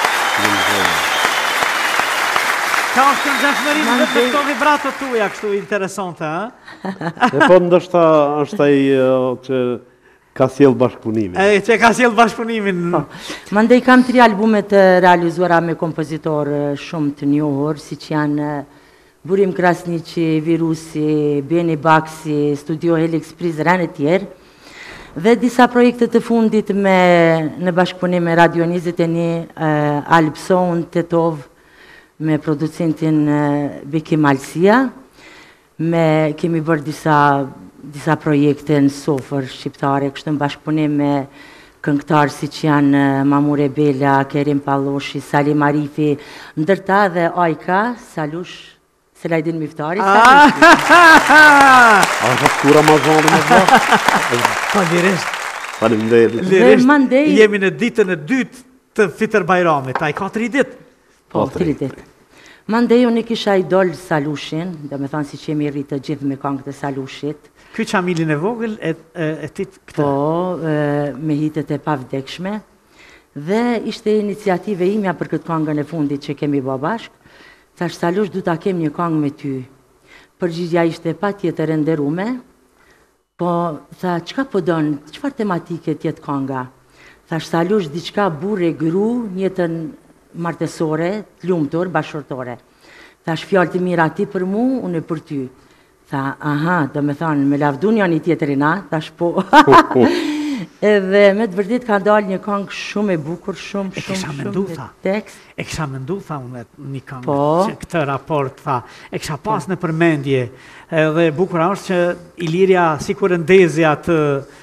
Ka është në gjashmërim dhe të këto vibratët tuja, kështu interesante, ha? E po ndështë është ai që ka sjell bashkëpunimin. E, që ka sjell bashkëpunimin. Mandej kam tri albumet të realizuara me kompozitor shumë të njohur, si që janë Burim Krasniqi, Virusi, Beni Baksi, Studio Helix Prizren e tjerë, dhe disa projekte të fundit me në bashkëpunim me Radio njëzet e një, Alpson, Tetov, me producentin Beki Malsia, me kemi bërë disa disa projekte në sofër shqiptare, kështu në bashkëpunim me këngëtarë si që janë Mamure Bela, Kerim Palloshi, Salim Arifi, ndërta dhe Ajka, Salush, Selajdin Miftari, Salush. A është kura ma zonë me bërë? Pa lirisht. Faleminderit. Lirisht, jemi në ditën e dytë të Fitër Bajramit, a i ka tri ditë? Po, tri ditë. Mandej unë kisha idol Salushin, dhe me thonë si që jemi rritë gjithë me kongët e Salushit. Ky qamilin e vogël e ti këtë? Po, me hitet e pavdekshme. Dhe ishte iniciative imja për këtë kongën e fundit që kemi bë bashkë. Thash, Salush, du ta kem një kongë me ty. Përgjigja ishte pa tjetër e nderume. Po, tha, qka po donë, qfar tematike tjetë konga? Thash, Salush, diqka burre, gru, njëtën martesore, të lumëtur, bashkërtore. Thash, fjallë të mira ti për mu, unë e për ty. Tha, aha, do me thonë, me lavdu një një tjetërina, thash po. Edhe me të vërdit ka dalë një kongë shumë e bukur, shumë, shumë, shumë e tekst. E kisha mendu, tha, unë një kongë, Po. që këtë raport, tha, e kisha pas në përmendje, edhe bukura është që Ilirja si kur ndezja të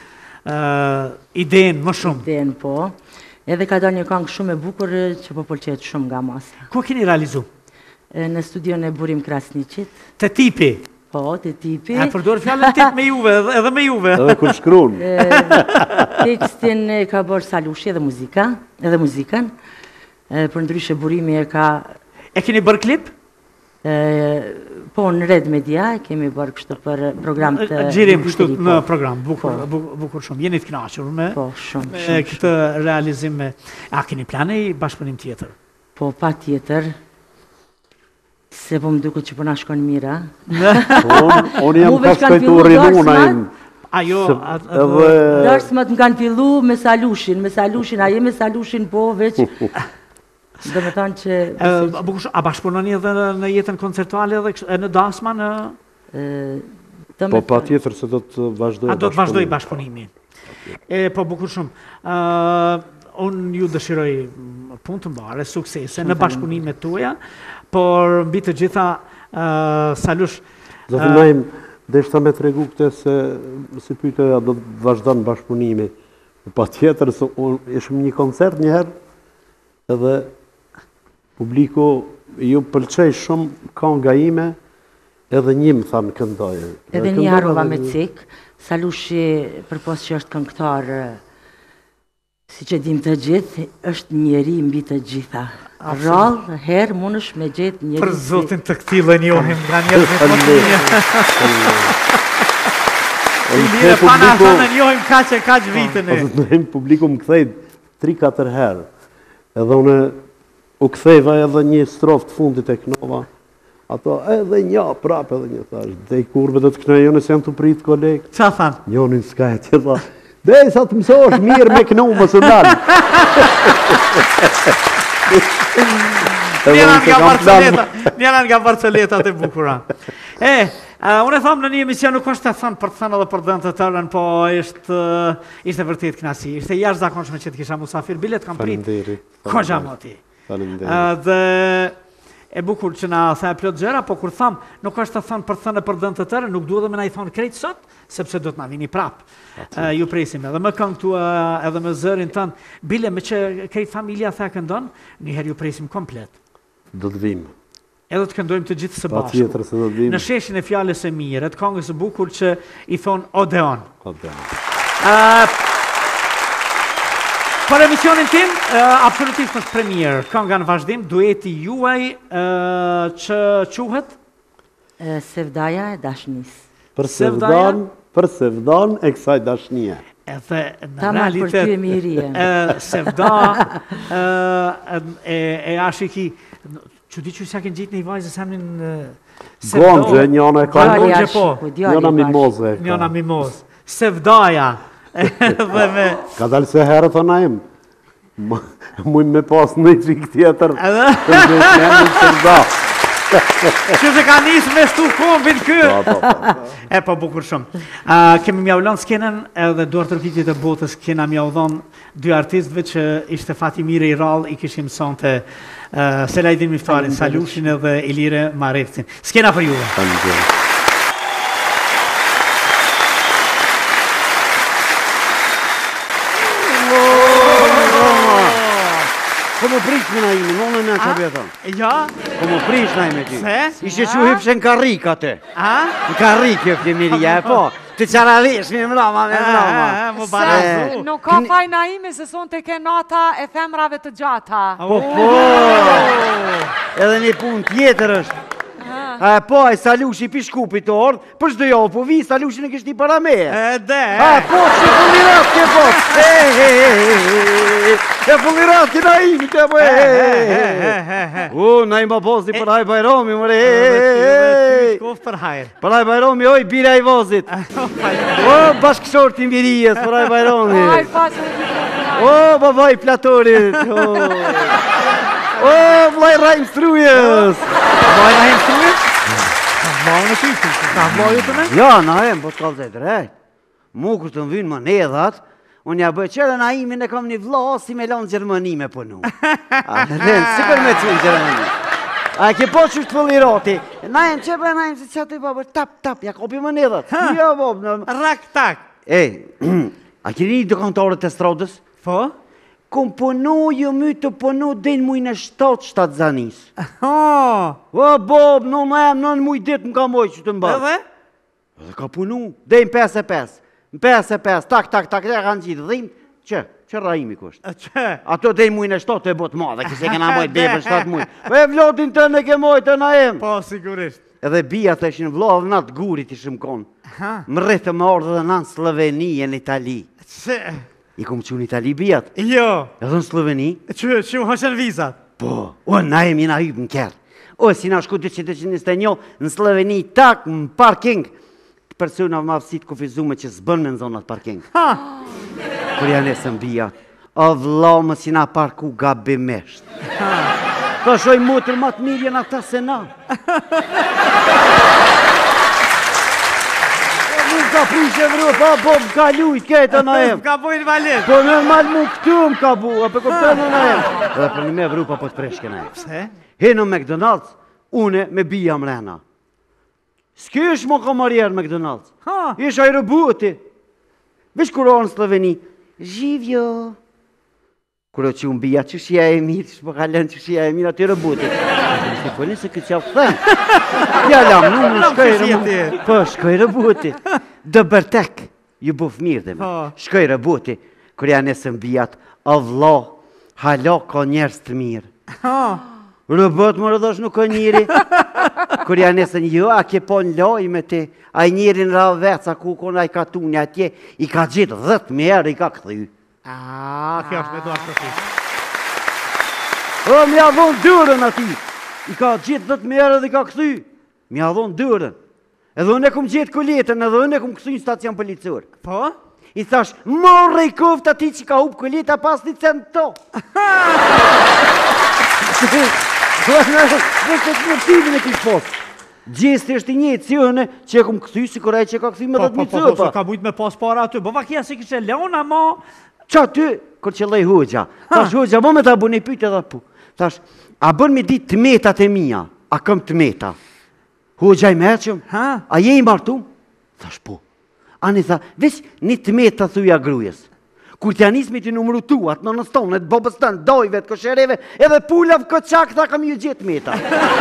idenë më shumë. Idenë, po. Edhe ka dalë një kongë shumë e bukur që po pëlqet shumë nga masa. Ku keni realizu? Në studion e Burim Krasniqit. Të tipi? Po, të tipi. A përdojrë fjallën tip me juve, edhe me juve. Edhe kur shkruan. Tekstin e ka bërë Salushi edhe muzika, edhe muzikën. Për ndryshe Burimi e ka... E keni bërë klip? Po, në Red Media, kemi bërë kështu për program të... Gjirim kështu në program, bukur shumë. Jeni të knaqër me këtë realizim me... A keni plane i bashkëpunim tjetër? Po, pa tjetër. Se po më duke që përna shkon mira. Unë jam ka shkajtu rinuna im. Ajo... Dërës më të më kanë fillu me Salushin, me Salushin, a je me Salushin po veç... Dhe me thonë që... A bashkëpunoni edhe në jetën koncertuale edhe në dasma në... Po pa tjetër se do të vazhdoj bashkëpunimi. A do të vazhdoj bashkëpunimi. Po bukur shumë. Unë ju dëshiroj punë të mbare, suksese në bashkëpunimet tuaja, por mbi të gjitha Salush... Zotin Naim, dhe shta me të regu këte se si pyetja do të vazhdon bashkëpunimi. Pa tjetër, ishëm një koncert njëherë, edhe publiku ju pëlqej shumë kënga ime, edhe një më thamë këndoje. Edhe një harova me cik, Salushi përpos që është këngëtar, si që dim të gjithë, është njeri mbi të gjitha. Rallë, herë, mund është me gjithë njeri... Për zotin të këtile njohim nga njerëz me të mëtinje. Ilire, pana thënë njohim kaq e kaq vitën e. Në publiku më këthej tri katër herë, edhe une u këthejva edhe një strof të fundit e knova, ato edhe një prap edhe një thash, dhe i kurve dhe të kënoj, jo nëse janë të pritë kolegë. Qa thanë? Njonin s'ka e tjeta, dhe sa të mësosh mirë me kënu më së nalë. Njëran nga Barceletat e bukura. E, unë e thamë në një emision, nuk është të thënë për të thënë edhe për dënë të tërën, po ishte vërtit knasi. Ishte jashtë zakonshme që të kisha musafir, bilet kam prit. Ko gja moti. Dhe e bukur që na tha plot gjëra, po kur tham, nuk është të thënë për thënë për dënë të tërë, nuk duhet dhe me na i thonë krejt sot, sepse do të na vini prap. Uh, ju presim edhe me këngë tu, uh, edhe me zërin tënë, bile me që krejt familja tha këndon, njëherë ju presim komplet. Do të vim. Edhe të këndojmë të gjithë së Pa bashku. tjetër se do të vim. Në sheshin e fjales e mirë, të këngës së bukur që i thonë Odeon. Odeon. Uh, Për emisionin tim, uh, absolutisht në premier, kënga në vazhdim, dueti juaj uh, që quhet? Uh, Sevdaja e dashnis. Për sevdan, për sevdan e kësaj dashnie. Edhe në Ta ma për ty e mirije. uh, Sevda uh, e, e ashiki, që di që s'ja kënë gjitë në i vajzë se emnin uh, Gondje, njona e ka. Gondje po. Njona mimoze. Njona mimoze. Sevdaja. Ka dalë se herë të naim. Mujnë me pas në i qik tjetër. Të gjithë në sërda. Që se ka njësë me stu kombin kë. E po bukur shumë. Kemi mjaullon skenën edhe duar tërpitit e botës kena mjaullon dy artistëve që ishte fati mire i rallë i kishim son të Selajdin Miftarin, Salushin edhe Ilire Marefcin. Skena për juve. Po më prish me na imi, në në në që bjetën. Ja? Po më prish na imi ti. Se? Ishe që hypshe në karrik atë. A? Në karrik kjo flemirija, e po. Të qaravish me mrama, me mrama. Më barazu. Nuk ka faj Naimi se son të ke nata e femrave të gjata. Po, po. Edhe një pun tjetër është. A po, e Salushi pi shkupit të orë, për shdo jo, po vi, Salushi në kështi para me. E de, e. A po, që fullirat ke po. E fullirat ke na imi ke po. U, na ima posti për haj bajromi, mëre. Shkof për hajrë. Për haj bajromi, oj, bira i vozit. O, bashkëshorti mirijes, për haj bajromi. O, babaj platorit. O, vlaj rajmë strujës. Vlaj rajmë strujës? Vlaj në ty, ka vlaju të me? Ja, na e, më po të kalë të drejt. Mu kërë të më vynë më nedhat, unë ja bëjë qërë na imin e kam një vla, si me lanë Gjermani me pënu. A, rënë, si për me të në Gjermani. A, ke po që të fëllirati. Na e, në qepë e na e, si që atë i babë, tap, tap, ja kopi më nedhat. Ja, babë. Rak, tak. Ej, a keni një dëkantarët e stradës? Po? Kom punu, ju my të punu, din muj në shtatë shtatë zanis. O, o, bob, në në em, në në muj ditë më ka moj që të mba. Edhe? Edhe ka punu, din pesë e pesë. Në pesë e pesë, tak, tak, tak, e kanë gjithë dhim. Që, që rajimi kështë? Që? Ato din muj në shtatë e botë madhe, këse kena mojt dhe për shtatë muj. E vlotin të në ke mojt e na em. Po, sigurisht. Edhe bia të ishin vlodhë natë gurit i shimkon. Më rritë më ordë dhe nanë Sloveni e në Itali. Që? I kom që në Itali bijat. Jo. Edhe në Sloveni. Që, që u hëshën vizat? Po, o, na e mi na hypë në kërë. O, si na shku dy qind njëzet e një, në Sloveni, tak, në parking. Persona më afsit kufizume që s'bën me në zonat parking. Ha! Kër janë esën bijat. O, vla më si na parku gabimesht. Ha! Ka shoj mutër ma të mirë janë ata se na. Ka prishe vru, pa po më ka lujt kejta na em. Më ka bujnë valet. Po normal mu këtu më ka bu, a për këpëtë në na em. Edhe për një me vru pa po të preshke na em. Pse? He në McDonald's, une me bija mrena. S'ky është mo kamarjer McDonald's. Ha? Ish aerobuti. Vish kur orë në Sloveni. Zhivjo. Kuro që unë bija që shia e mirë, që po kalen që shia e mirë aty robuti. Se po nëse këtë qafë thëmë. Ja lam, në në shkoj robuti. Po, shkoj robuti. Dë bërtek, ju buf mirë dhe me. Shkoj robuti, kër janë esën bijat, o vlo, halo ka njerës të mirë. Robot më rëdhosh nuk ka njëri. Kër janë esën jo, a ke po në loj me te, a i njëri në rrë veca ku kon a i ka tunja atje, i ka gjithë dhëtë me erë, i ka këthy. A, kjo është me do ashtë të fi. O, mi adhon dërën ati. I ka gjithë dhëtë me erë dhe i ka këthy. Mi adhon dërën. Edhe unë e kum gjithë kulletën, edhe unë e kum këthy në stacion policur. Po? I thash, morë i koft ati që ka hupë kulleta pas një cent to. Dhe të të mërtimin e kishë posë. Gjesti është i njëtë si ëne që e kum këthy si këraj që ka këthy me dhëtë mi cëpa. Po, ka mujtë me pas para aty. Bo vakia si kështë e leona, ma... Qa ty, kër që lej hoxha. Thash, hoxha, bo me ta bu një pyte dhe pu. Thash, A bën me ditë të metat e mija, a këm të meta? Hoxha i merqëm, a je i martu? Thash po. Ani tha, veç një të meta thuja grujes. Kur t'ja nismi t'i numru tuat, në nëstonet, bobës tënë, dojve, të këshereve, edhe pullav këtë qak, tha kam ju gjithë meta.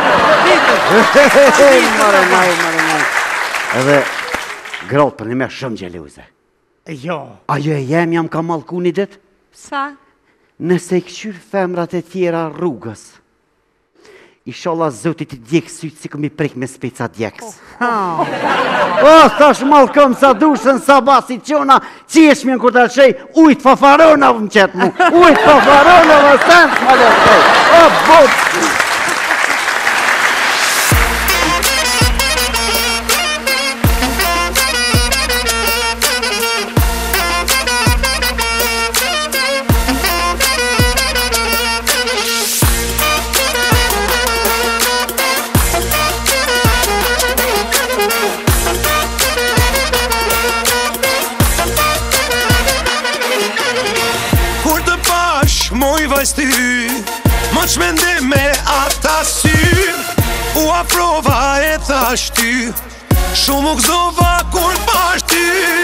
Mare naj, mare naj. Edhe grotë për një me shumë gjeluze. Jo. Ajo e jem jam ka malku një dit? Sa? Nëse i këshyr femrat e tjera rrugës, Inshallah zotit i djekë sytë si këmi prek me speca djekës. O, thash malkëm sa dushën, sa basit qona, qeshmjen kur të alëshej, ujtë fafarona vë më qetë mu, ujtë fafarona vë sens më lëshej. O, botë! Ty, më qmende me ata sy, u aprova e thash ty, shumë u gëzova kur pash ty.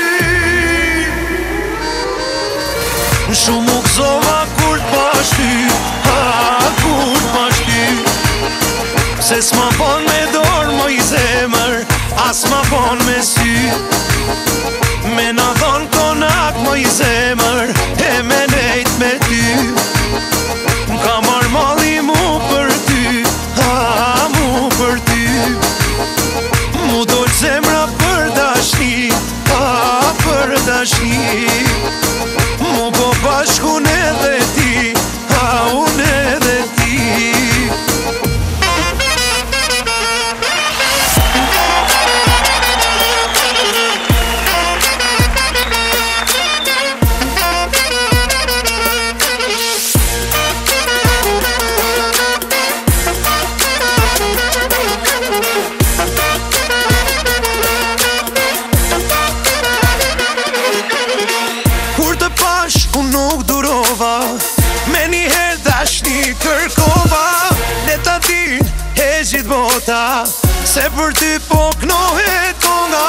Shumë u gëzova kur pash ty, ha, kur pash ty. Se s'ma bon me dorë më i zemër, as ma bon me sy. Me na dhon konak më i zemër, e me nejt me ty. Ka marrë mali mu për ty, ha, mu për ty. Mu dojtë zemra për dashni, ha, për dashni. Mu po bashku në edhe ti, ha, unë edhe ti. Me një her dashni kërkova, le ta din e gjithë bota, se për ty po knohet konga.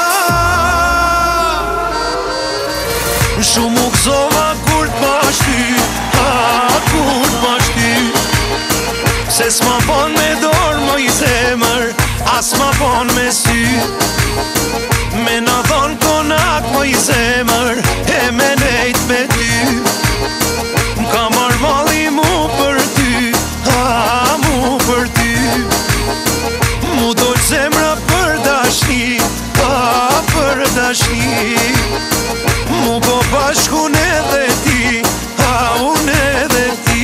Shumë u gëzova kur t'pash ty, ha, kur t'pash ty. Se s'ma bon me dorë më i zemër, as ma bon me sy. Me na dhon konak më i zemër, e me nejt me ty. Ka marrë mali mu për ty, ha, mu për ty. Mu dojtë zemra për dashni, ha, për dashni. Mu po bashku në edhe ti, ha, unë edhe ti.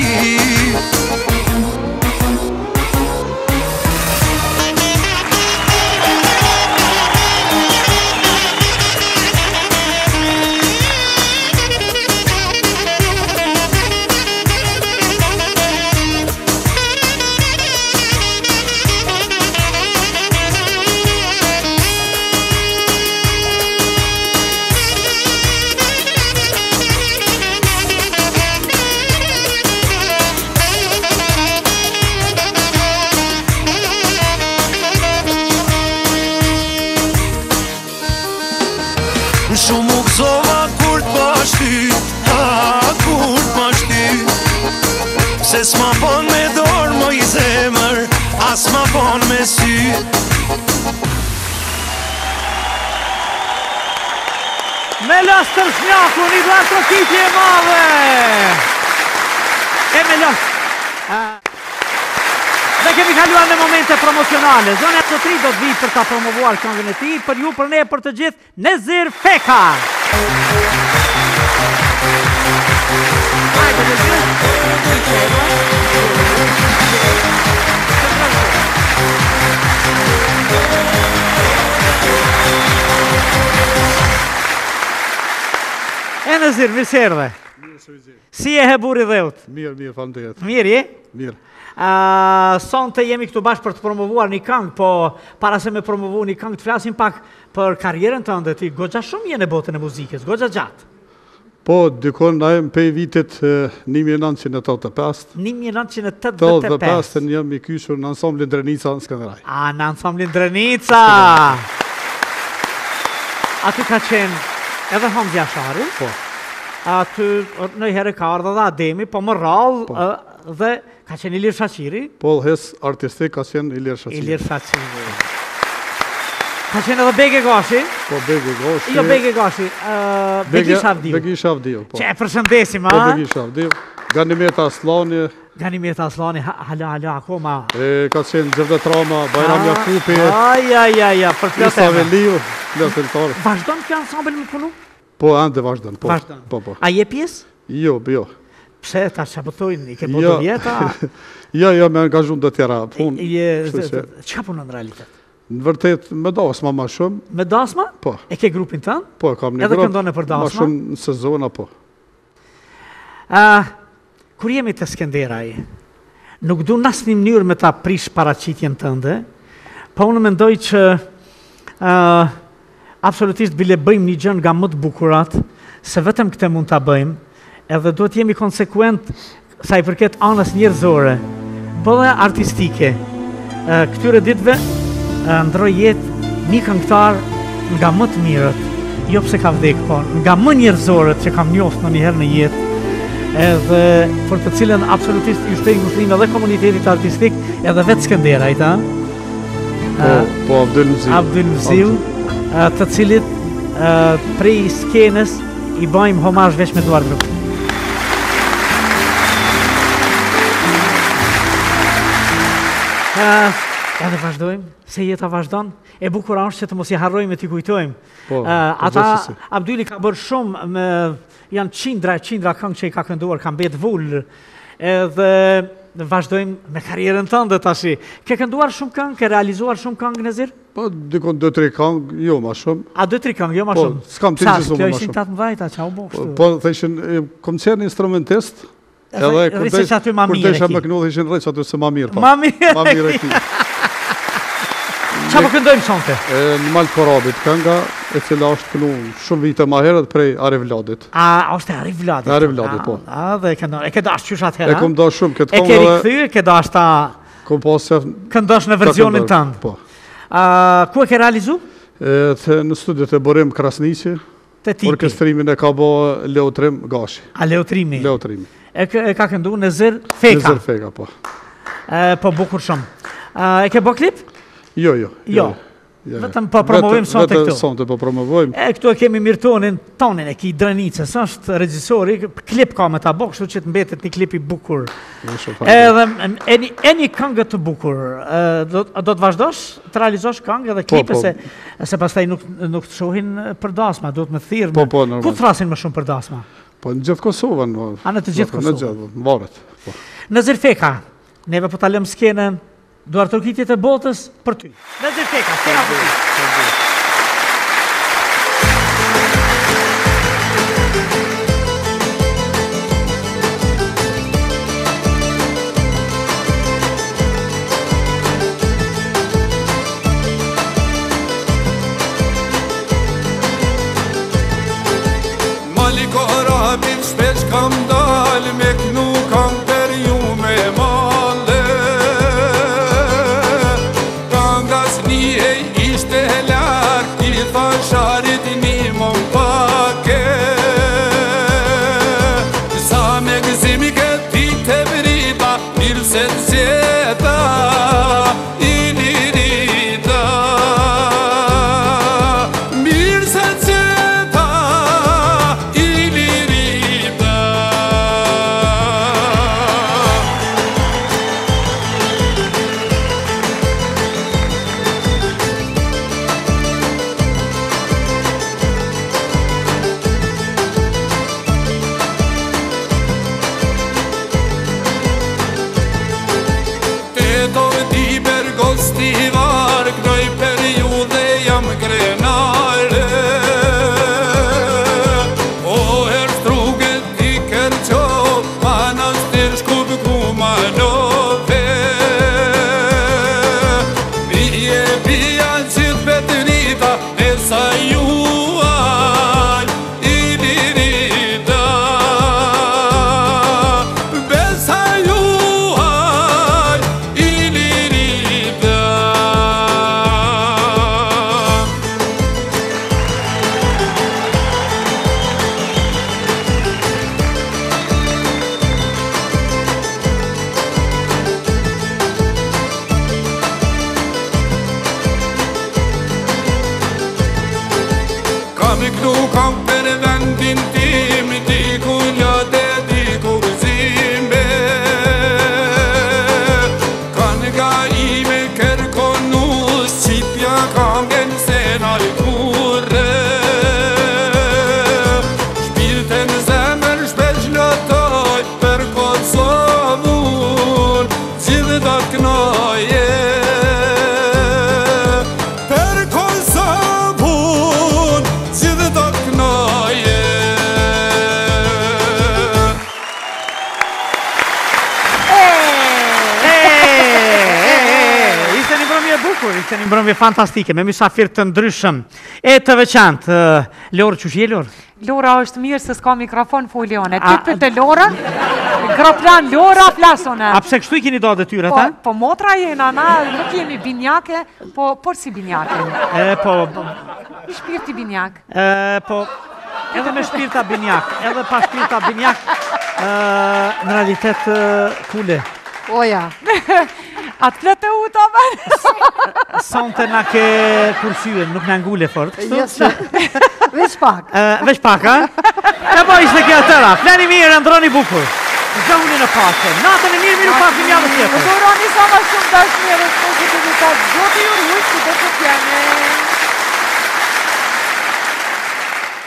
Shumë u gëzova kur t'pash ty, ha, kur t'pash ty. Se s'ma bon me dorë më i zemër, as ma bon me sy. Me Lastër Shnjaku, një duar trokitje e madhe! E me Lastër... Dhe kemi kaluar në momente promocionale. Zona e tri do të vi për ta promovuar këngën e tij, për ju, për ne, për të gjithë, Nezir Feka. Hajde Nezir. E Nezir, mirë se erdhe. Si e he buri dheut? Mirë, mirë, faleminderit. Mirë, je? Mirë. Uh, sonte jemi këtu bashkë për të promovuar një këngë, po para se me promovu një këngë të flasim pak për karjerën të ndë ti. Goxha shumë je në botën e muzikës, goxha gjatë. Po, dikon na em pej vitit një mijë e nëntëqind e tetëdhjetë e pesë. një mijë e nëntëqind e tetëdhjetë e pesë. Të jam i kyshur në ansamblin Drenica në Skanderaj. A, në ansamblin Drenica! Aty ka qenë edhe Hamzi Ashari. Po. Aty në herë ka ardhë dhe Ademi, po më rrallë dhe ka qenë Ilir Shaqiri. Po, hes artistik ka qenë Ilir Shaqiri. Ilir Shaqiri. Ka qenë edhe Bege Gashi. Po, Bege Gashi. Jo, Bege Gashi. Begi Shavdiu. Begi Shavdiu, po. Që e përshëndesim, a? Po, Begi Shavdiu. Ganimeta Aslani. Ganimeta Aslani, hala, hala, akoma. E, ka qenë Gjevdet Rama, Bajram Jakupi. Aj, aj, aj, aj, për Isa Veliu, lëtëltarë. Vazhdon kjo ansambel më punu? Po, ande vazhdon, po. Vazhdon. Po, po. A je pjesë? Jo, jo. Pse, ta që pëtojnë, i ke bodo vjeta? Jo, jo, me angazhun dhe tjera pun. Qa punë në realitet? Në vërtet, me dasma ma shumë. Me dasma? Po. E ke grupin tënë? Po, kam një grup. Edhe këndone për dasma? Ma shumë në sezona, po. Kur jemi të Skenderaj, nuk du nësë një mënyrë me ta prish paraqitjen tënde, po unë mendoj që absolutisht bile bëjmë një gjën nga më të bukurat, se vetëm këte mund të bëjmë, edhe duhet jemi konsekuent sa i përket anës njerëzore, po dhe artistike. Këtyre ditve ndroj jetë një këngëtar nga më të mirët, jo pse ka vdekë, po nga më njerëzorët që kam njoftë në njëherë në jetë, edhe për të cilën absolutisht i shtej ngushëllim edhe komunitetit artistik, edhe vetë Skenderajt, a? Po, Abdul Mziu. Abdul Mziu, të cilit prej skenës i bëjmë homazh veç me duar grupë. Edhe vazhdojmë, se jeta vazhdon, e bukur është që të mos i harrojmë e t'i kujtojmë. Ata, Abduli ka bërë shumë, janë qindra e qindra këngë që i ka kënduar, ka mbet vullë, edhe vazhdojmë me karierën tënde tashi. Ke kënduar shumë këngë, ke realizuar shumë këngë në zirë? Po, dikon dë tri këngë, jo ma shumë. A dë tri këngë, jo ma shumë? Po, s'kam të gjithë shumë ma shumë. Kjo ishin tatë mdhajta, qa u bokshtu? Po, të ishin, kom qenë instrumentist, edhe kur desha me kënu dhe ishin rrejtë që aty se ma mirë. Ma mirë. Ma mirë e ti. Qa po këndojmë sonte? Në Malë Korabit, kënga e cila është kënu shumë vite ma herët prej Ari Vladit. A, është e Ari Vladit? Ari Vladit, po. A, dhe e ke dash qysh atëhera? E kom dash shumë këtë këngë. E ke rikëthy, e ke dash ta... Kom pasë... Këndosh në verzionin tëndë? Po. Ku e ke realizu? Në studiot e Borim Krasniqi. Te tipi? Orkestrimin e ka bo Leo Trim Gashi. A Leo Trimi? Leo Trimi. E ka këndu në Zër Feka? Në Zër Feka, po. Po bukur shumë. E ke bo klip? Jo, jo. Jo. Vetëm po promovojmë sonte këtu. Vetëm sonte po promovojmë. E këtu e kemi mirtonin tonin e ki Drenicës, është regjisori, klip ka me ta bo, kështu që të mbetet një klip i bukur. Edhe e një këngë të bukur, do të vazhdosh, të realizosh këngë edhe klipe, se pastaj nuk të shohin për dasma, do të më thirë. Po, po, normal. Ku të thrasin më shumë për dasma? Po, në gjithë Kosovën. A në të gjithë Kosovën? Në gjithë, në varet. Në Zirfeka, neve po talëm skenën, duar të rëkitit e botës për ty. Në Zirfeka, skena për ty. Mali Korabit shpesh kam dal me kënu kam për ju me malle. Ishte la bukur, ishte një mbrëmje fantastike, me mysafir të ndryshëm. E të veçantë, Lorë, që shje Lorë? Lora është mirë se s'ka mikrofon folione. Ti për të Lora, groplan Lora, flasone. A pse kështu i keni do dhe tyre, Po, ta? po motra jena, na nuk jemi binjake, po por si binjake. E, po, I shpirti binjak. e, po, edhe me shpirta binjak, edhe pa shpirta binjak, e, në realitet e, kule. Oja. Atë flete u të avan. Sonte na ke kursyen, nuk na ngule fort. Jesë. Veç pak. E, veç pak, a? E po ishte kjo tëra, flani mirë, ndroni bukur. Zoni në pace, natën e mirë, miru pace një javë tjetër. Duroni sa më shumë dashmire,